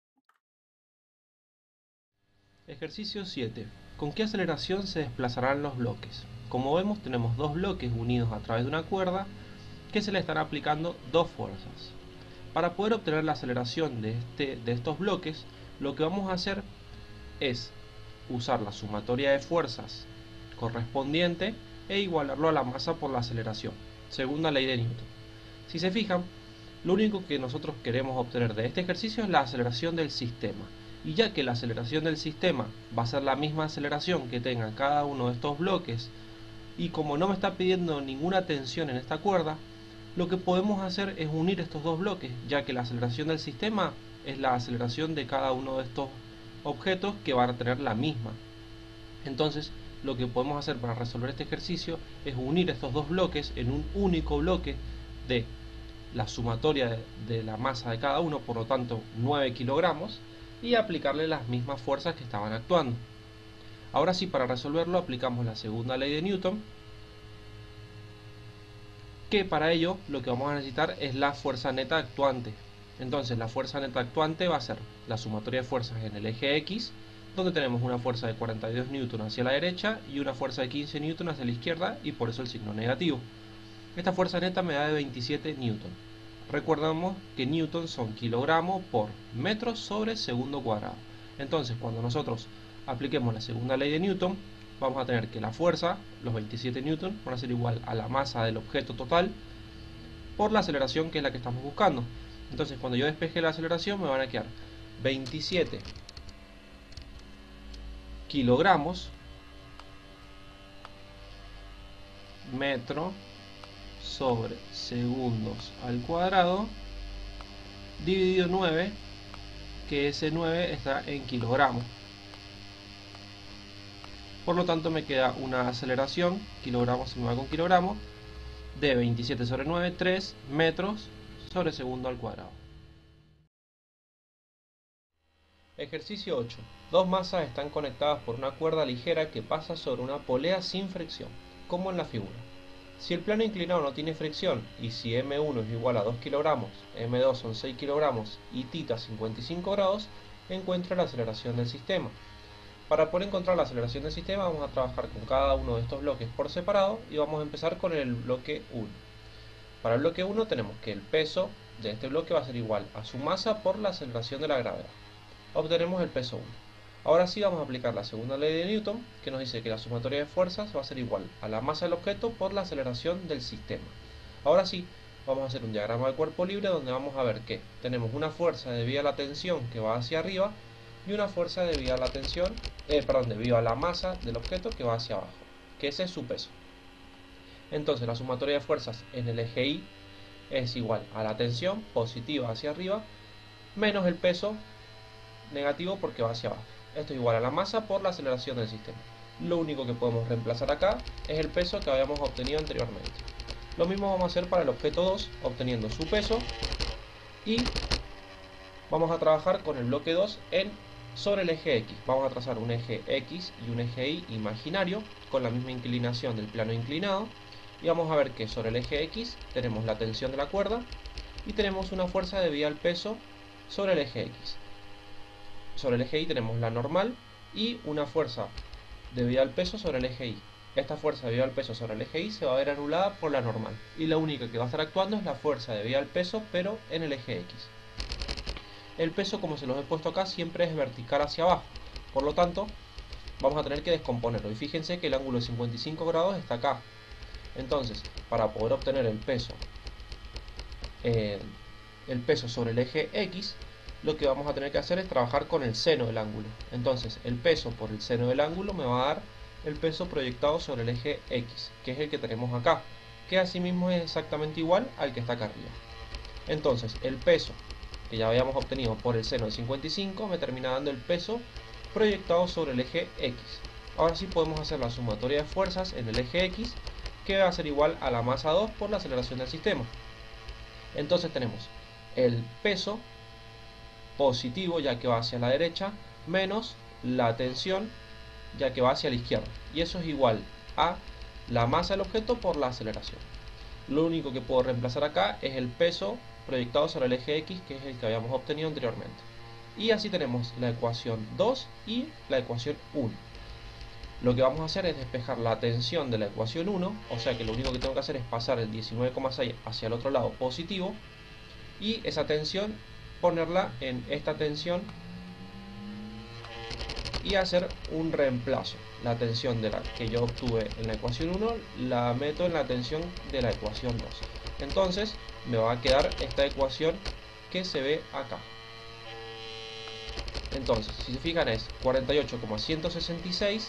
Ejercicio 7. ¿Con qué aceleración se desplazarán los bloques? Como vemos, tenemos dos bloques unidos a través de una cuerda que se le están aplicando dos fuerzas. Para poder obtener la aceleración de estos bloques, lo que vamos a hacer es usar la sumatoria de fuerzas correspondiente e igualarlo a la masa por la aceleración, según la ley de Newton. Si se fijan, lo único que nosotros queremos obtener de este ejercicio es la aceleración del sistema. Y ya que la aceleración del sistema va a ser la misma aceleración que tenga cada uno de estos bloques, y como no me está pidiendo ninguna tensión en esta cuerda, lo que podemos hacer es unir estos dos bloques, ya que la aceleración del sistema es la aceleración de cada uno de estos objetos que van a tener la misma. Entonces, lo que podemos hacer para resolver este ejercicio es unir estos dos bloques en un único bloque de la sumatoria de la masa de cada uno, por lo tanto 9 kilogramos, y aplicarle las mismas fuerzas que estaban actuando. Ahora sí, para resolverlo aplicamos la segunda ley de Newton, que para ello lo que vamos a necesitar es la fuerza neta actuante. Entonces la fuerza neta actuante va a ser la sumatoria de fuerzas en el eje X, donde tenemos una fuerza de 42 Newton hacia la derecha y una fuerza de 15 Newton hacia la izquierda, y por eso el signo negativo. Esta fuerza neta me da de 27 Newton. Recordamos que Newton son kilogramos por metro sobre segundo cuadrado. Entonces, cuando nosotros apliquemos la segunda ley de Newton, vamos a tener que la fuerza, los 27 Newton, van a ser igual a la masa del objeto total por la aceleración, que es la que estamos buscando. Entonces, cuando yo despeje la aceleración, me van a quedar 27 kilogramos metro sobre segundos al cuadrado dividido 9, que ese 9 está en kilogramos. Por lo tanto me queda una aceleración, kilogramos se me va con kilogramos, de 27 sobre 9, 3 metros sobre segundo al cuadrado. Ejercicio 8. Dos masas están conectadas por una cuerda ligera que pasa sobre una polea sin fricción, como en la figura. Si el plano inclinado no tiene fricción y si M1 es igual a 2 kilogramos, M2 son 6 kilogramos y θ 55 grados, encuentra la aceleración del sistema. Para poder encontrar la aceleración del sistema vamos a trabajar con cada uno de estos bloques por separado y vamos a empezar con el bloque 1. Para el bloque 1 tenemos que el peso de este bloque va a ser igual a su masa por la aceleración de la gravedad. Obtenemos el peso 1. Ahora sí vamos a aplicar la segunda ley de Newton, que nos dice que la sumatoria de fuerzas va a ser igual a la masa del objeto por la aceleración del sistema. Ahora sí, vamos a hacer un diagrama de cuerpo libre donde vamos a ver que tenemos una fuerza debido a la tensión que va hacia arriba y una fuerza debido a la tensión, debido a la masa del objeto que va hacia abajo, que ese es su peso. Entonces la sumatoria de fuerzas en el eje Y es igual a la tensión positiva hacia arriba menos el peso negativo porque va hacia abajo. Esto es igual a la masa por la aceleración del sistema. Lo único que podemos reemplazar acá es el peso que habíamos obtenido anteriormente. Lo mismo vamos a hacer para el objeto 2, obteniendo su peso, y vamos a trabajar con el bloque 2 sobre el eje X. Vamos a trazar un eje X y un eje Y imaginario con la misma inclinación del plano inclinado, y vamos a ver que sobre el eje X tenemos la tensión de la cuerda y tenemos una fuerza debida al peso sobre el eje X. Sobre el eje Y tenemos la normal y una fuerza debida al peso sobre el eje Y. Esta fuerza debida al peso sobre el eje Y se va a ver anulada por la normal, y la única que va a estar actuando es la fuerza debida al peso, pero en el eje X. El peso, como se los he puesto acá, siempre es vertical hacia abajo, por lo tanto vamos a tener que descomponerlo, y fíjense que el ángulo de 55 grados está acá. Entonces, para poder obtener el peso sobre el eje X, lo que vamos a tener que hacer es trabajar con el seno del ángulo. Entonces el peso por el seno del ángulo me va a dar el peso proyectado sobre el eje X, que es el que tenemos acá, que asimismo es exactamente igual al que está acá arriba. Entonces el peso que ya habíamos obtenido por el seno de 55 me termina dando el peso proyectado sobre el eje X. Ahora sí podemos hacer la sumatoria de fuerzas en el eje X, que va a ser igual a la masa 2 por la aceleración del sistema. Entonces tenemos el peso positivo, ya que va hacia la derecha, menos la tensión, ya que va hacia la izquierda, y eso es igual a la masa del objeto por la aceleración. Lo único que puedo reemplazar acá es el peso proyectado sobre el eje X, que es el que habíamos obtenido anteriormente. Y así tenemos la ecuación 2 y la ecuación 1. Lo que vamos a hacer es despejar la tensión de la ecuación 1, o sea que lo único que tengo que hacer es pasar el 19,6 hacia el otro lado positivo, y esa tensión ponerla en esta tensión y hacer un reemplazo. La tensión de la que yo obtuve en la ecuación 1 la meto en la tensión de la ecuación 2. Entonces me va a quedar esta ecuación que se ve acá. Entonces, si se fijan, es 48,166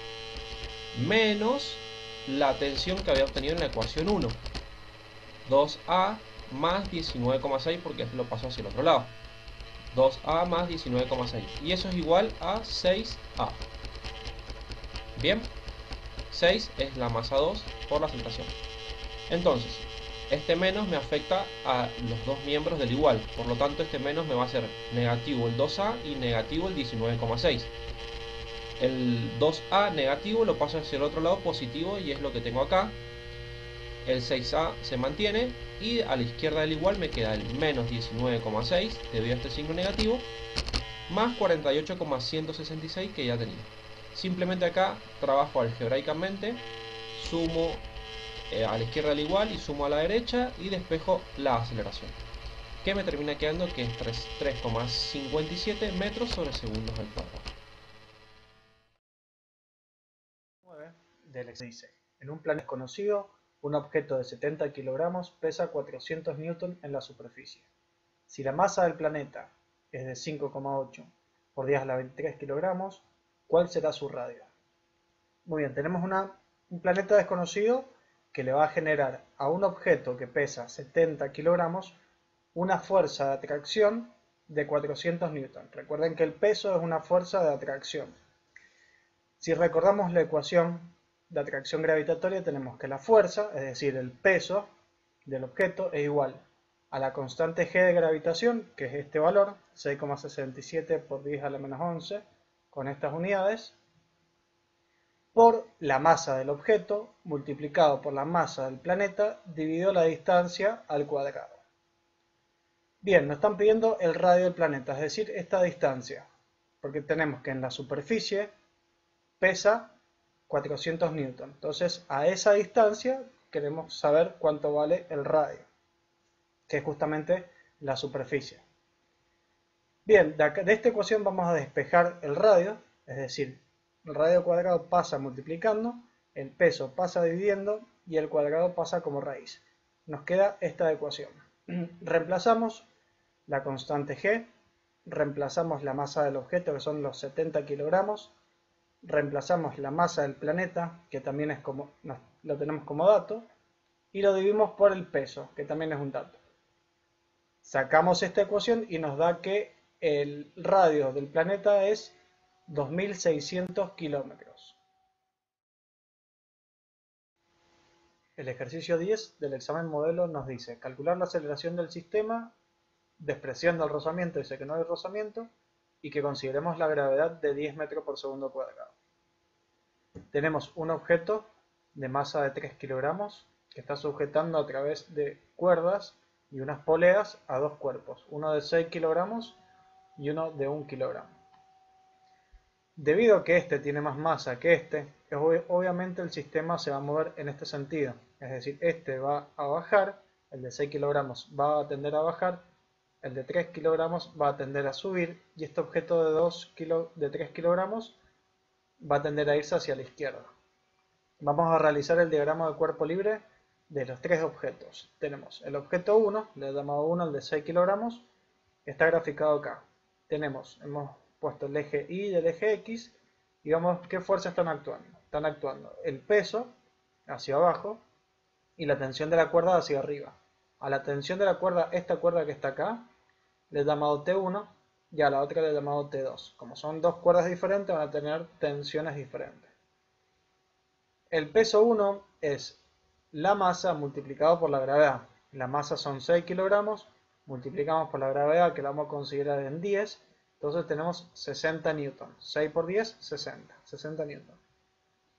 menos la tensión que había obtenido en la ecuación 1, 2A más 19,6, porque lo pasó hacia el otro lado, 2A más 19,6, y eso es igual a 6A. Bien, 6 es la masa 2 por la aceleración. Entonces, este menos me afecta a los dos miembros del igual, por lo tanto este menos me va a ser negativo el 2A y negativo el 19,6. El 2A negativo lo paso hacia el otro lado positivo y es lo que tengo acá. El 6A se mantiene y a la izquierda del igual me queda el menos 19,6 debido a este signo negativo, más 48,166 que ya tenía. Simplemente acá trabajo algebraicamente, sumo a la izquierda del igual y sumo a la derecha y despejo la aceleración, que me termina quedando que es 3,57 metros sobre segundos al cuadrado. Del dice, en un plano desconocido, un objeto de 70 kilogramos pesa 400 newton en la superficie. Si la masa del planeta es de 5,8 por 10 a la 23 kilogramos, ¿cuál será su radio? Muy bien, tenemos un planeta desconocido que le va a generar a un objeto que pesa 70 kilogramos una fuerza de atracción de 400 newton. Recuerden que el peso es una fuerza de atracción. Si recordamos la ecuación de atracción gravitatoria, tenemos que la fuerza, es decir, el peso del objeto, es igual a la constante g de gravitación, que es este valor, 6,67 por 10 a la menos 11, con estas unidades, por la masa del objeto multiplicado por la masa del planeta dividido la distancia al cuadrado. Bien, nos están pidiendo el radio del planeta, es decir, esta distancia, porque tenemos que en la superficie pesa 400 newton. Entonces, a esa distancia queremos saber cuánto vale el radio, que es justamente la superficie. Bien, de esta ecuación vamos a despejar el radio, es decir, el radio cuadrado pasa multiplicando, el peso pasa dividiendo y el cuadrado pasa como raíz. Nos queda esta ecuación. Reemplazamos la constante g, reemplazamos la masa del objeto, que son los 70 kilogramos, reemplazamos la masa del planeta, que también es lo tenemos como dato, y lo dividimos por el peso, que también es un dato. Sacamos esta ecuación y nos da que el radio del planeta es 2600 kilómetros. El ejercicio 10 del examen modelo nos dice calcular la aceleración del sistema despreciando el rozamiento, dice que no hay rozamiento, y que consideremos la gravedad de 10 metros por segundo cuadrado. Tenemos un objeto de masa de 3 kilogramos que está sujetando a través de cuerdas y unas poleas a dos cuerpos, uno de 6 kilogramos y uno de 1 kilogramo. Debido a que este tiene más masa que este, obviamente el sistema se va a mover en este sentido, es decir, este va a bajar, el de 6 kilogramos va a tender a bajar, el de 3 kilogramos va a tender a subir y este objeto de 3 kilogramos va a tender a irse hacia la izquierda. Vamos a realizar el diagrama de cuerpo libre de los tres objetos. Tenemos el objeto 1, le he llamado 1 al de 6 kilogramos, está graficado acá. Hemos puesto el eje Y del eje X y vemos qué fuerzas están actuando. Están actuando el peso hacia abajo y la tensión de la cuerda hacia arriba. A la tensión de la cuerda, esta cuerda que está acá, le he llamado T1 y a la otra le he llamado T2. Como son dos cuerdas diferentes, van a tener tensiones diferentes. El peso 1 es la masa multiplicado por la gravedad. La masa son 6 kilogramos, multiplicamos por la gravedad, que la vamos a considerar en 10, entonces tenemos 60 newton. 6 por 10, 60 newton.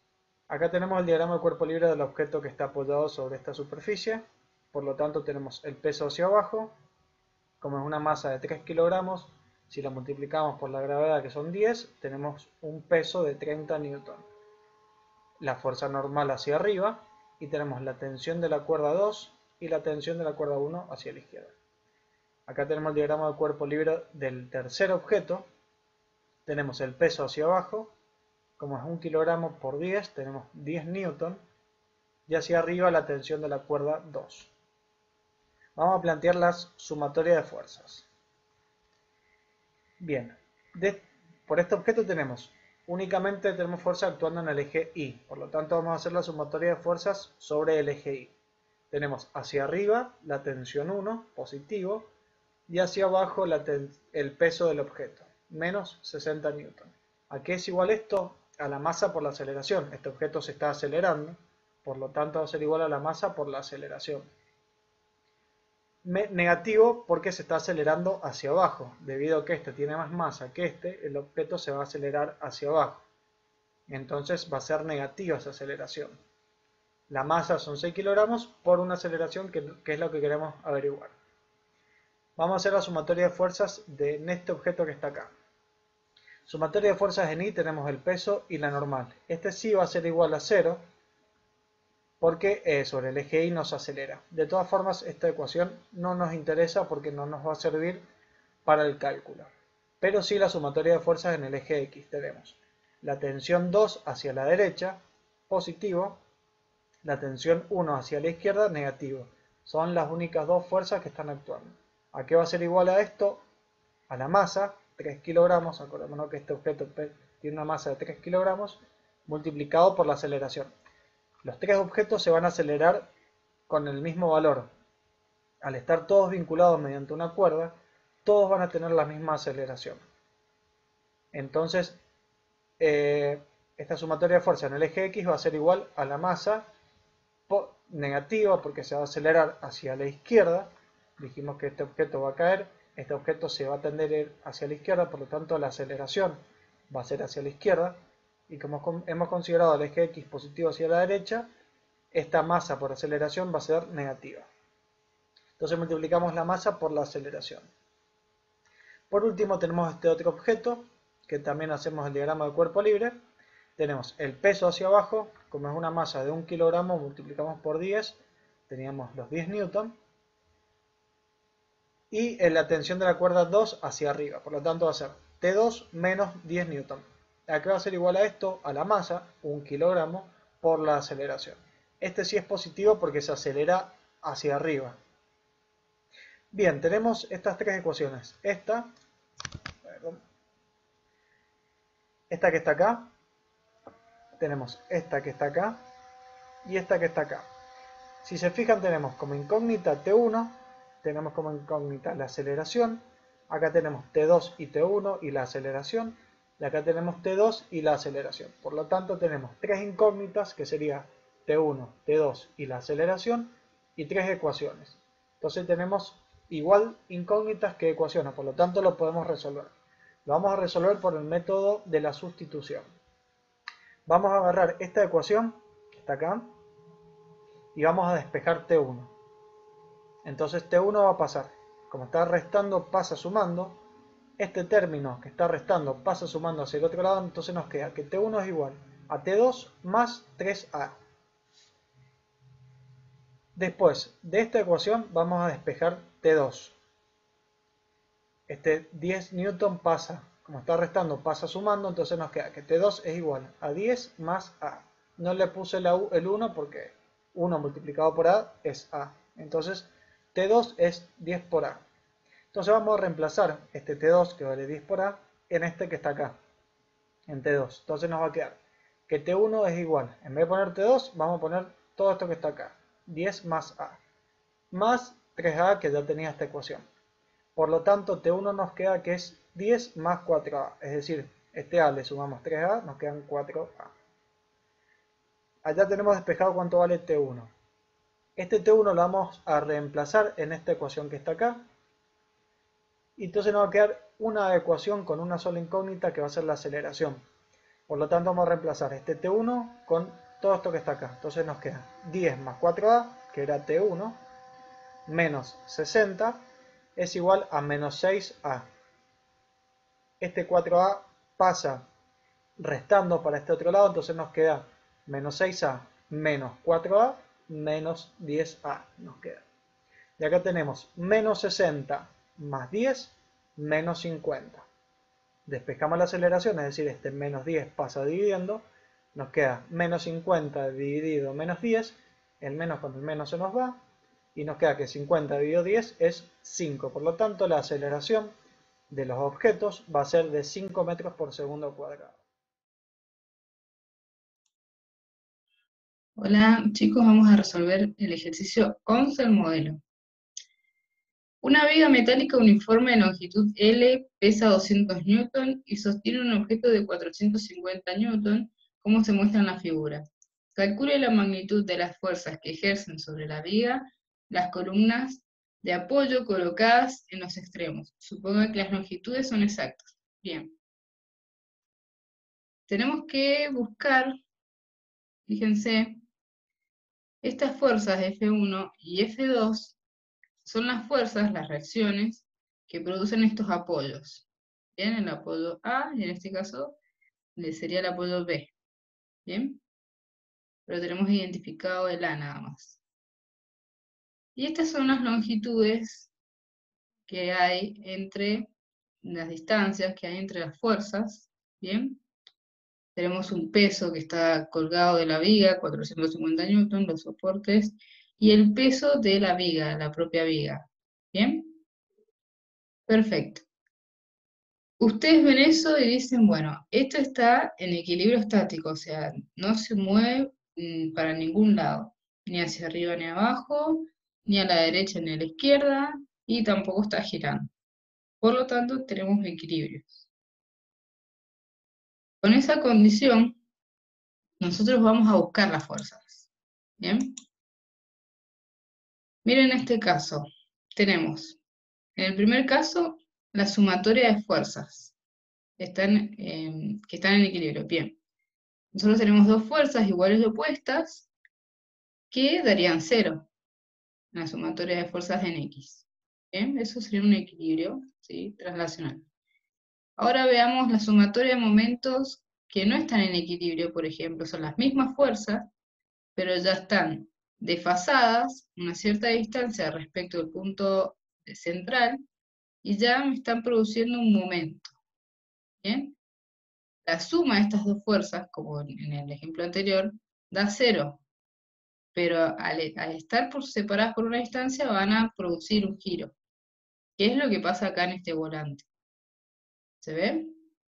Acá tenemos el diagrama de cuerpo libre del objeto que está apoyado sobre esta superficie. Por lo tanto tenemos el peso hacia abajo. Como es una masa de 3 kilogramos, si la multiplicamos por la gravedad, que son 10, tenemos un peso de 30 newton. La fuerza normal hacia arriba, y tenemos la tensión de la cuerda 2 y la tensión de la cuerda 1 hacia la izquierda. Acá tenemos el diagrama de cuerpo libre del tercer objeto. Tenemos el peso hacia abajo, como es 1 kilogramo por 10, tenemos 10 newton, y hacia arriba la tensión de la cuerda 2. Vamos a plantear las sumatorias de fuerzas. Bien, por este objeto únicamente tenemos fuerza actuando en el eje Y, por lo tanto vamos a hacer la sumatoria de fuerzas sobre el eje Y. Tenemos hacia arriba la tensión 1, positivo, y hacia abajo el peso del objeto, menos 60 newton. ¿A qué es igual esto? A la masa por la aceleración. Este objeto se está acelerando, por lo tanto va a ser igual a la masa por la aceleración. Negativo porque se está acelerando hacia abajo. Debido a que este tiene más masa que este, el objeto se va a acelerar hacia abajo. Entonces va a ser negativa esa aceleración. La masa son 6 kilogramos por una aceleración que es lo que queremos averiguar. Vamos a hacer la sumatoria de fuerzas en este objeto que está acá. Sumatoria de fuerzas en Y tenemos el peso y la normal. Este sí va a ser igual a 0 porque sobre el eje Y nos acelera. De todas formas, esta ecuación no nos interesa porque no nos va a servir para el cálculo. Pero sí la sumatoria de fuerzas en el eje X. Tenemos la tensión 2 hacia la derecha, positivo, la tensión 1 hacia la izquierda, negativo. Son las únicas dos fuerzas que están actuando. ¿A qué va a ser igual a esto? A la masa, 3 kilogramos, acordémonos que este objeto tiene una masa de 3 kilogramos, multiplicado por la aceleración. Los tres objetos se van a acelerar con el mismo valor. Al estar todos vinculados mediante una cuerda, todos van a tener la misma aceleración. Entonces, esta sumatoria de fuerza en el eje X va a ser igual a la masa negativa porque se va a acelerar hacia la izquierda. Dijimos que este objeto va a caer, este objeto se va a tender hacia la izquierda, por lo tanto la aceleración va a ser hacia la izquierda. Y como hemos considerado el eje X positivo hacia la derecha, esta masa por aceleración va a ser negativa. Entonces multiplicamos la masa por la aceleración. Por último tenemos este otro objeto, que también hacemos el diagrama de cuerpo libre. Tenemos el peso hacia abajo, como es una masa de 1 kilogramo, multiplicamos por 10, teníamos los 10 newton. Y la tensión de la cuerda 2 hacia arriba, por lo tanto va a ser T2 menos 10 newton. Acá va a ser igual a esto, a la masa, 1 kilogramo, por la aceleración. Este sí es positivo porque se acelera hacia arriba. Bien, tenemos estas tres ecuaciones. Esta que está acá, tenemos esta que está acá y esta que está acá. Si se fijan, tenemos como incógnita T1, tenemos como incógnita la aceleración, acá tenemos T2 y T1 y la aceleración, y acá tenemos T2 y la aceleración. Por lo tanto tenemos tres incógnitas que sería T1, T2 y la aceleración y tres ecuaciones. Entonces tenemos igual incógnitas que ecuaciones, por lo tanto lo podemos resolver. Lo vamos a resolver por el método de la sustitución. Vamos a agarrar esta ecuación que está acá y vamos a despejar T1. Entonces T1 va a pasar, como está restando pasa sumando, este término que está restando pasa sumando hacia el otro lado, entonces nos queda que T1 es igual a T2 más 3A. Después de esta ecuación vamos a despejar T2. Este 10 newton pasa, como está restando pasa sumando, entonces nos queda que T2 es igual a 10 más A. No le puse el 1 porque 1 multiplicado por A es A. Entonces T2 es 10 por A. Entonces vamos a reemplazar este T2 que vale 10 por A en este que está acá, en T2. Entonces nos va a quedar que T1 es igual, en vez de poner T2, vamos a poner todo esto que está acá, 10 más A, más 3A que ya tenía esta ecuación. Por lo tanto, T1 nos queda que es 10 más 4A, es decir, este A le sumamos 3A, nos quedan 4A. Allá tenemos despejado cuánto vale T1. Este T1 lo vamos a reemplazar en esta ecuación que está acá. Y entonces nos va a quedar una ecuación con una sola incógnita que va a ser la aceleración. Por lo tanto vamos a reemplazar este T1 con todo esto que está acá. Entonces nos queda 10 más 4a, que era T1, menos 60, es igual a menos 6a. Este 4a pasa restando para este otro lado, entonces nos queda menos 6a menos 4a menos 10a. Nos queda. Y acá tenemos menos 60 más 10 menos 50. Despejamos la aceleración, es decir, este menos 10 pasa dividiendo, nos queda menos 50 dividido menos 10, el menos con el menos se nos va, y nos queda que 50 dividido 10 es 5. Por lo tanto, la aceleración de los objetos va a ser de 5 metros por segundo cuadrado. Hola chicos, vamos a resolver el ejercicio 11 del modelo. Una viga metálica uniforme de longitud L pesa 200 Newton y sostiene un objeto de 450 Newton, como se muestra en la figura. Calcule la magnitud de las fuerzas que ejercen sobre la viga las columnas de apoyo colocadas en los extremos. Suponga que las longitudes son exactas. Bien. Tenemos que buscar, fíjense, estas fuerzas F1 y F2 son las fuerzas, las reacciones, que producen estos apoyos. Bien, el apoyo A, y en este caso sería el apoyo B. Bien, pero tenemos identificado el A nada más. Y estas son las longitudes que hay entre las distancias que hay entre las fuerzas. Bien, tenemos un peso que está colgado de la viga, 450 newton, los soportes, y el peso de la viga, la propia viga. ¿Bien? Perfecto. Ustedes ven eso y dicen, bueno, esto está en equilibrio estático, o sea, no se mueve para ningún lado, ni hacia arriba ni abajo, ni a la derecha ni a la izquierda, y tampoco está girando. Por lo tanto, tenemos equilibrio. Con esa condición, nosotros vamos a buscar las fuerzas. ¿Bien? Miren este caso. Tenemos, en el primer caso, la sumatoria de fuerzas que están en equilibrio. Bien. Nosotros tenemos dos fuerzas iguales y opuestas que darían 0 en la sumatoria de fuerzas en X. ¿Bien? Eso sería un equilibrio, ¿sí?, translacional. Ahora veamos la sumatoria de momentos que no están en equilibrio, por ejemplo, son las mismas fuerzas, pero ya están desfasadas una cierta distancia respecto al punto central, y ya me están produciendo un momento. ¿Bien? La suma de estas dos fuerzas, como en el ejemplo anterior, da 0, pero al estar separadas por una distancia van a producir un giro. ¿Qué es lo que pasa acá en este volante? ¿Se ve?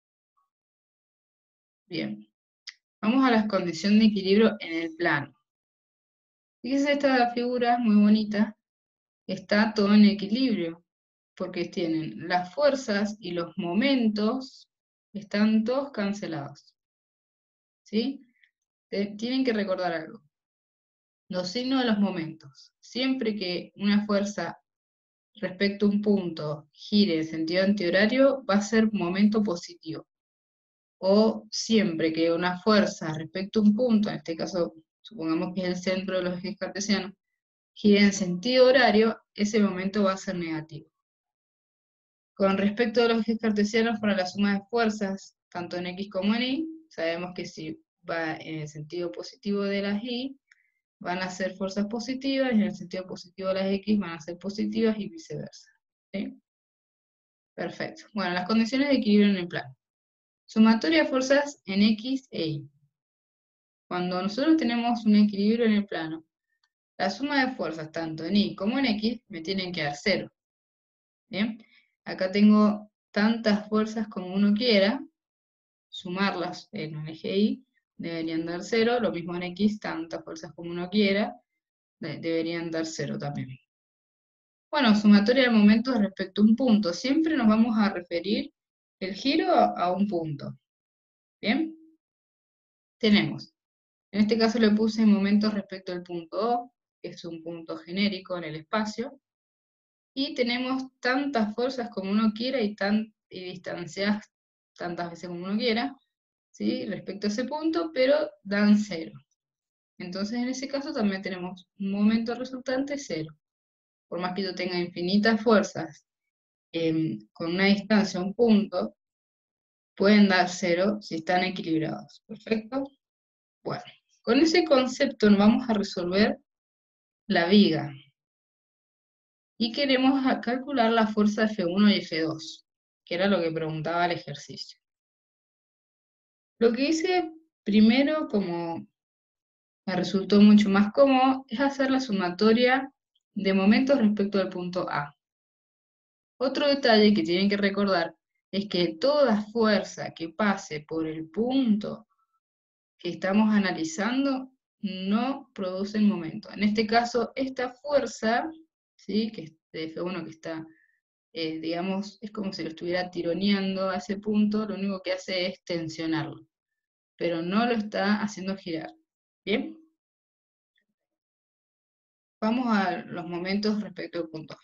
Bien. Vamos a las condiciones de equilibrio en el plano. Fíjense, esta figura es muy bonita. Está todo en equilibrio, porque tienen las fuerzas y los momentos, están todos cancelados. ¿Sí? Tienen que recordar algo. Los signos de los momentos. Siempre que una fuerza respecto a un punto gire en sentido antihorario, va a ser momento positivo. O siempre que una fuerza respecto a un punto, en este caso supongamos que es el centro de los ejes cartesianos, gire en sentido horario, ese momento va a ser negativo. Con respecto a los ejes cartesianos, para la suma de fuerzas, tanto en X como en Y, sabemos que si va en el sentido positivo de las Y, van a ser fuerzas positivas, y en el sentido positivo de las X van a ser positivas y viceversa. ¿Sí? Perfecto. Bueno, las condiciones de equilibrio en el plano. Sumatoria de fuerzas en X e Y. Cuando nosotros tenemos un equilibrio en el plano, la suma de fuerzas tanto en Y como en X me tienen que dar 0. ¿Bien? Acá tengo tantas fuerzas como uno quiera, sumarlas en el eje Y deberían dar 0, lo mismo en X, tantas fuerzas como uno quiera, deberían dar 0 también. Bueno, sumatoria de momentos respecto a un punto. Siempre nos vamos a referir el giro a un punto. ¿Bien? Tenemos, en este caso le puse momentos respecto al punto O, que es un punto genérico en el espacio, y tenemos tantas fuerzas como uno quiera y distanciadas tantas veces como uno quiera, ¿sí?, respecto a ese punto, pero dan 0. Entonces en ese caso también tenemos un momento resultante 0. Por más que yo tenga infinitas fuerzas con una distancia, un punto, pueden dar 0 si están equilibrados. ¿Perfecto? Bueno, con ese concepto nos vamos a resolver la viga. Y queremos calcular la fuerza F1 y F2, que era lo que preguntaba el ejercicio. Lo que hice primero, como me resultó mucho más cómodo, es hacer la sumatoria de momentos respecto al punto A. Otro detalle que tienen que recordar es que toda fuerza que pase por el punto que estamos analizando no produce el momento. En este caso, esta fuerza, ¿sí?, que es de F1, que está, digamos, es como si lo estuviera tironeando a ese punto, lo único que hace es tensionarlo, pero no lo está haciendo girar. ¿Bien? Vamos a los momentos respecto al punto A.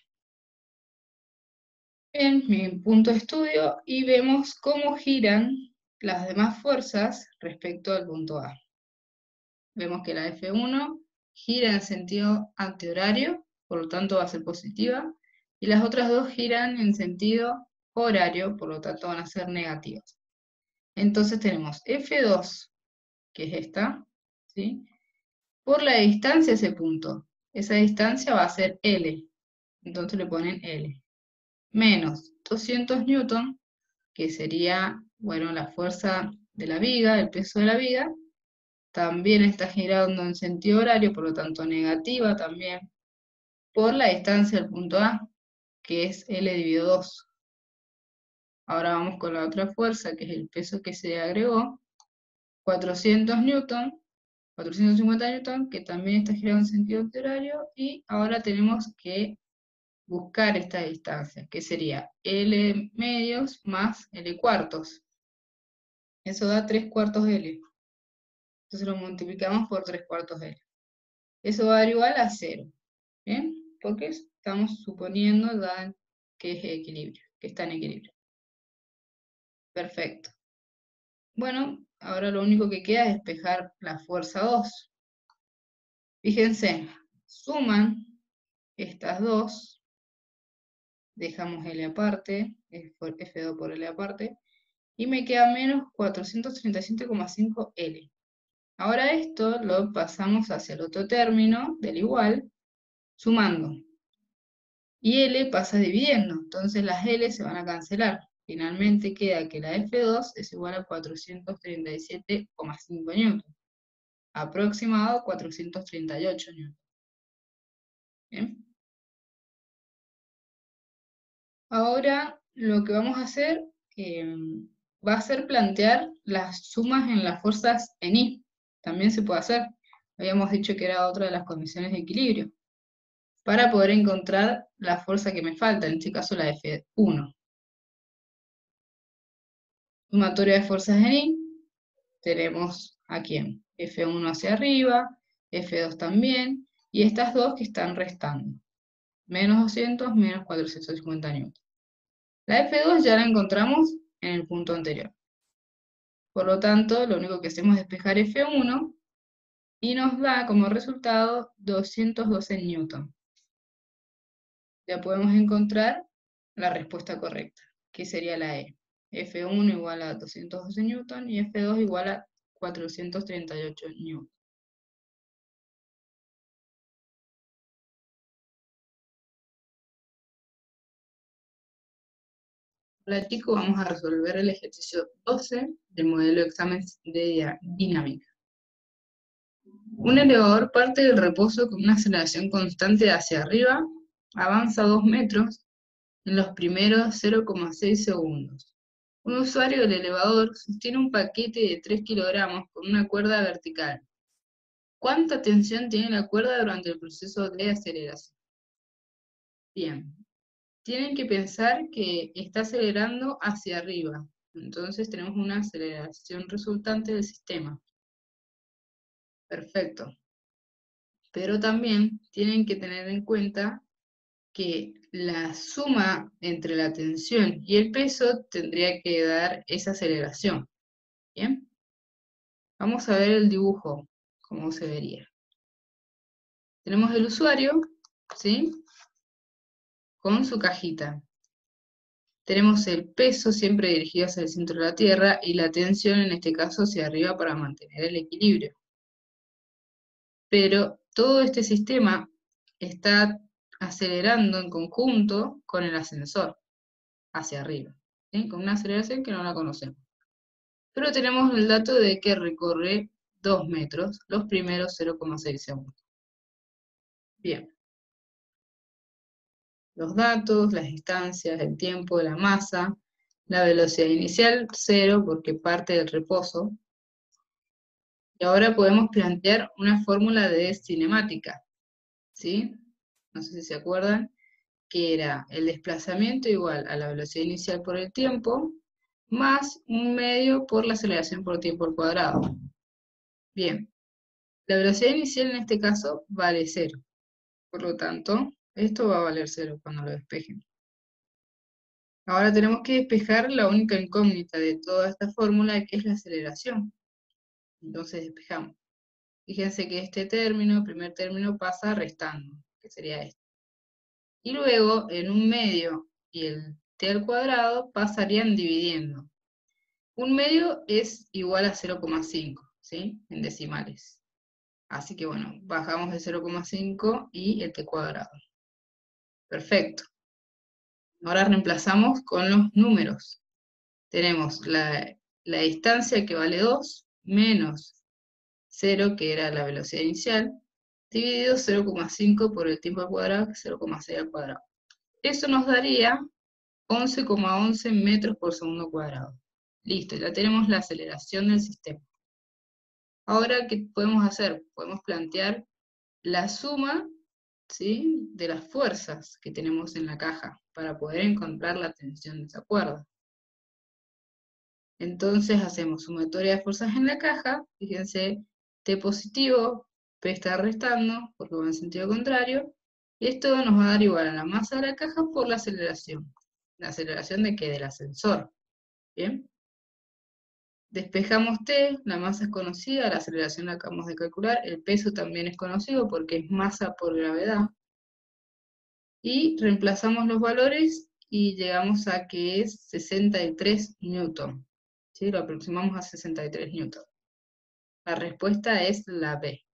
En mi punto de estudio y vemos cómo giran las demás fuerzas respecto al punto A. Vemos que la F1 gira en sentido antihorario, por lo tanto va a ser positiva, y las otras dos giran en sentido horario, por lo tanto van a ser negativas. Entonces tenemos F2, que es esta, ¿sí?, por la distancia a ese punto. Esa distancia va a ser L, entonces le ponen L. Menos 200 newton, que sería, bueno, la fuerza de la viga, el peso de la viga, también está girando en sentido horario, por lo tanto negativa también, por la distancia del punto A, que es L dividido 2. Ahora vamos con la otra fuerza, que es el peso que se agregó, 400 newton, 450 newton, que también está girando en sentido antihorario, y ahora tenemos que buscar esta distancia, que sería L medios más L cuartos. Eso da 3 cuartos L. Entonces lo multiplicamos por 3 cuartos L. Eso va a dar igual a 0. ¿Bien? Porque estamos suponiendo que es equilibrio, que está en equilibrio. Perfecto. Bueno, ahora lo único que queda es despejar la fuerza 2. Fíjense, suman estas dos, dejamos L aparte, F2 por L aparte, y me queda menos 437,5 L. Ahora esto lo pasamos hacia el otro término del igual, sumando. Y L pasa dividiendo, entonces las L se van a cancelar. Finalmente queda que la F2 es igual a 437,5 newton. Aproximado 438 newton. ¿Bien? Ahora lo que vamos a hacer va a ser plantear las sumas en las fuerzas en I. También se puede hacer. Habíamos dicho que era otra de las condiciones de equilibrio. Para poder encontrar la fuerza que me falta, en este caso la F1. Sumatoria de fuerzas en I. Tenemos aquí F1 hacia arriba, F2 también, y estas dos que están restando. Menos 200, menos 450 newton. La F2 ya la encontramos en el punto anterior. Por lo tanto, lo único que hacemos es despejar F1 y nos da como resultado 212 newton. Ya podemos encontrar la respuesta correcta, que sería la E. F1 igual a 212 newton y F2 igual a 438 newton. Hola chicos, vamos a resolver el ejercicio 12 del modelo de examen de dinámica. Un elevador parte del reposo con una aceleración constante hacia arriba, avanza 2 metros en los primeros 0,6 segundos. Un usuario del elevador sostiene un paquete de 3 kilogramos con una cuerda vertical. ¿Cuánta tensión tiene la cuerda durante el proceso de aceleración? Bien, tienen que pensar que está acelerando hacia arriba. Entonces tenemos una aceleración resultante del sistema. Perfecto. Pero también tienen que tener en cuenta que la suma entre la tensión y el peso tendría que dar esa aceleración. ¿Bien? Vamos a ver el dibujo como se vería. Tenemos el usuario, ¿sí? Con su cajita. Tenemos el peso siempre dirigido hacia el centro de la Tierra y la tensión en este caso hacia arriba para mantener el equilibrio. Pero todo este sistema está acelerando en conjunto con el ascensor hacia arriba, ¿sí? Con una aceleración que no la conocemos. Pero tenemos el dato de que recorre 2 metros, los primeros 0,6 segundos. Bien. Los datos, las distancias, el tiempo, la masa, la velocidad inicial, 0 porque parte del reposo. Y ahora podemos plantear una fórmula de cinemática, ¿sí? No sé si se acuerdan, que era el desplazamiento igual a la velocidad inicial por el tiempo, más un medio por la aceleración por tiempo al cuadrado. Bien, la velocidad inicial en este caso vale 0. Por lo tanto, esto va a valer 0 cuando lo despejen. Ahora tenemos que despejar la única incógnita de toda esta fórmula, que es la aceleración. Entonces despejamos. Fíjense que este término, primer término, pasa restando, que sería este. Y luego, en un medio y el t al cuadrado pasarían dividiendo. Un medio es igual a 0,5, ¿sí? En decimales. Así que bueno, bajamos de 0,5 y el t cuadrado. Perfecto. Ahora reemplazamos con los números. Tenemos la distancia que vale 2, menos 0, que era la velocidad inicial, dividido 0,5 por el tiempo al cuadrado, que es 0,6 al cuadrado. Eso nos daría 11,11 metros por segundo cuadrado. Listo, ya tenemos la aceleración del sistema. Ahora, ¿qué podemos hacer? Podemos plantear la suma, ¿sí?, de las fuerzas que tenemos en la caja para poder encontrar la tensión de esa cuerda. Entonces hacemos sumatoria de fuerzas en la caja, fíjense, T positivo, P está restando, porque va en sentido contrario, y esto nos va a dar igual a la masa de la caja por la aceleración. ¿La aceleración de qué? Del ascensor. ¿Bien? Despejamos T, la masa es conocida, la aceleración la acabamos de calcular, el peso también es conocido porque es masa por gravedad. Y reemplazamos los valores y llegamos a que es 63 newton. ¿Sí? Lo aproximamos a 63 newton. La respuesta es la B.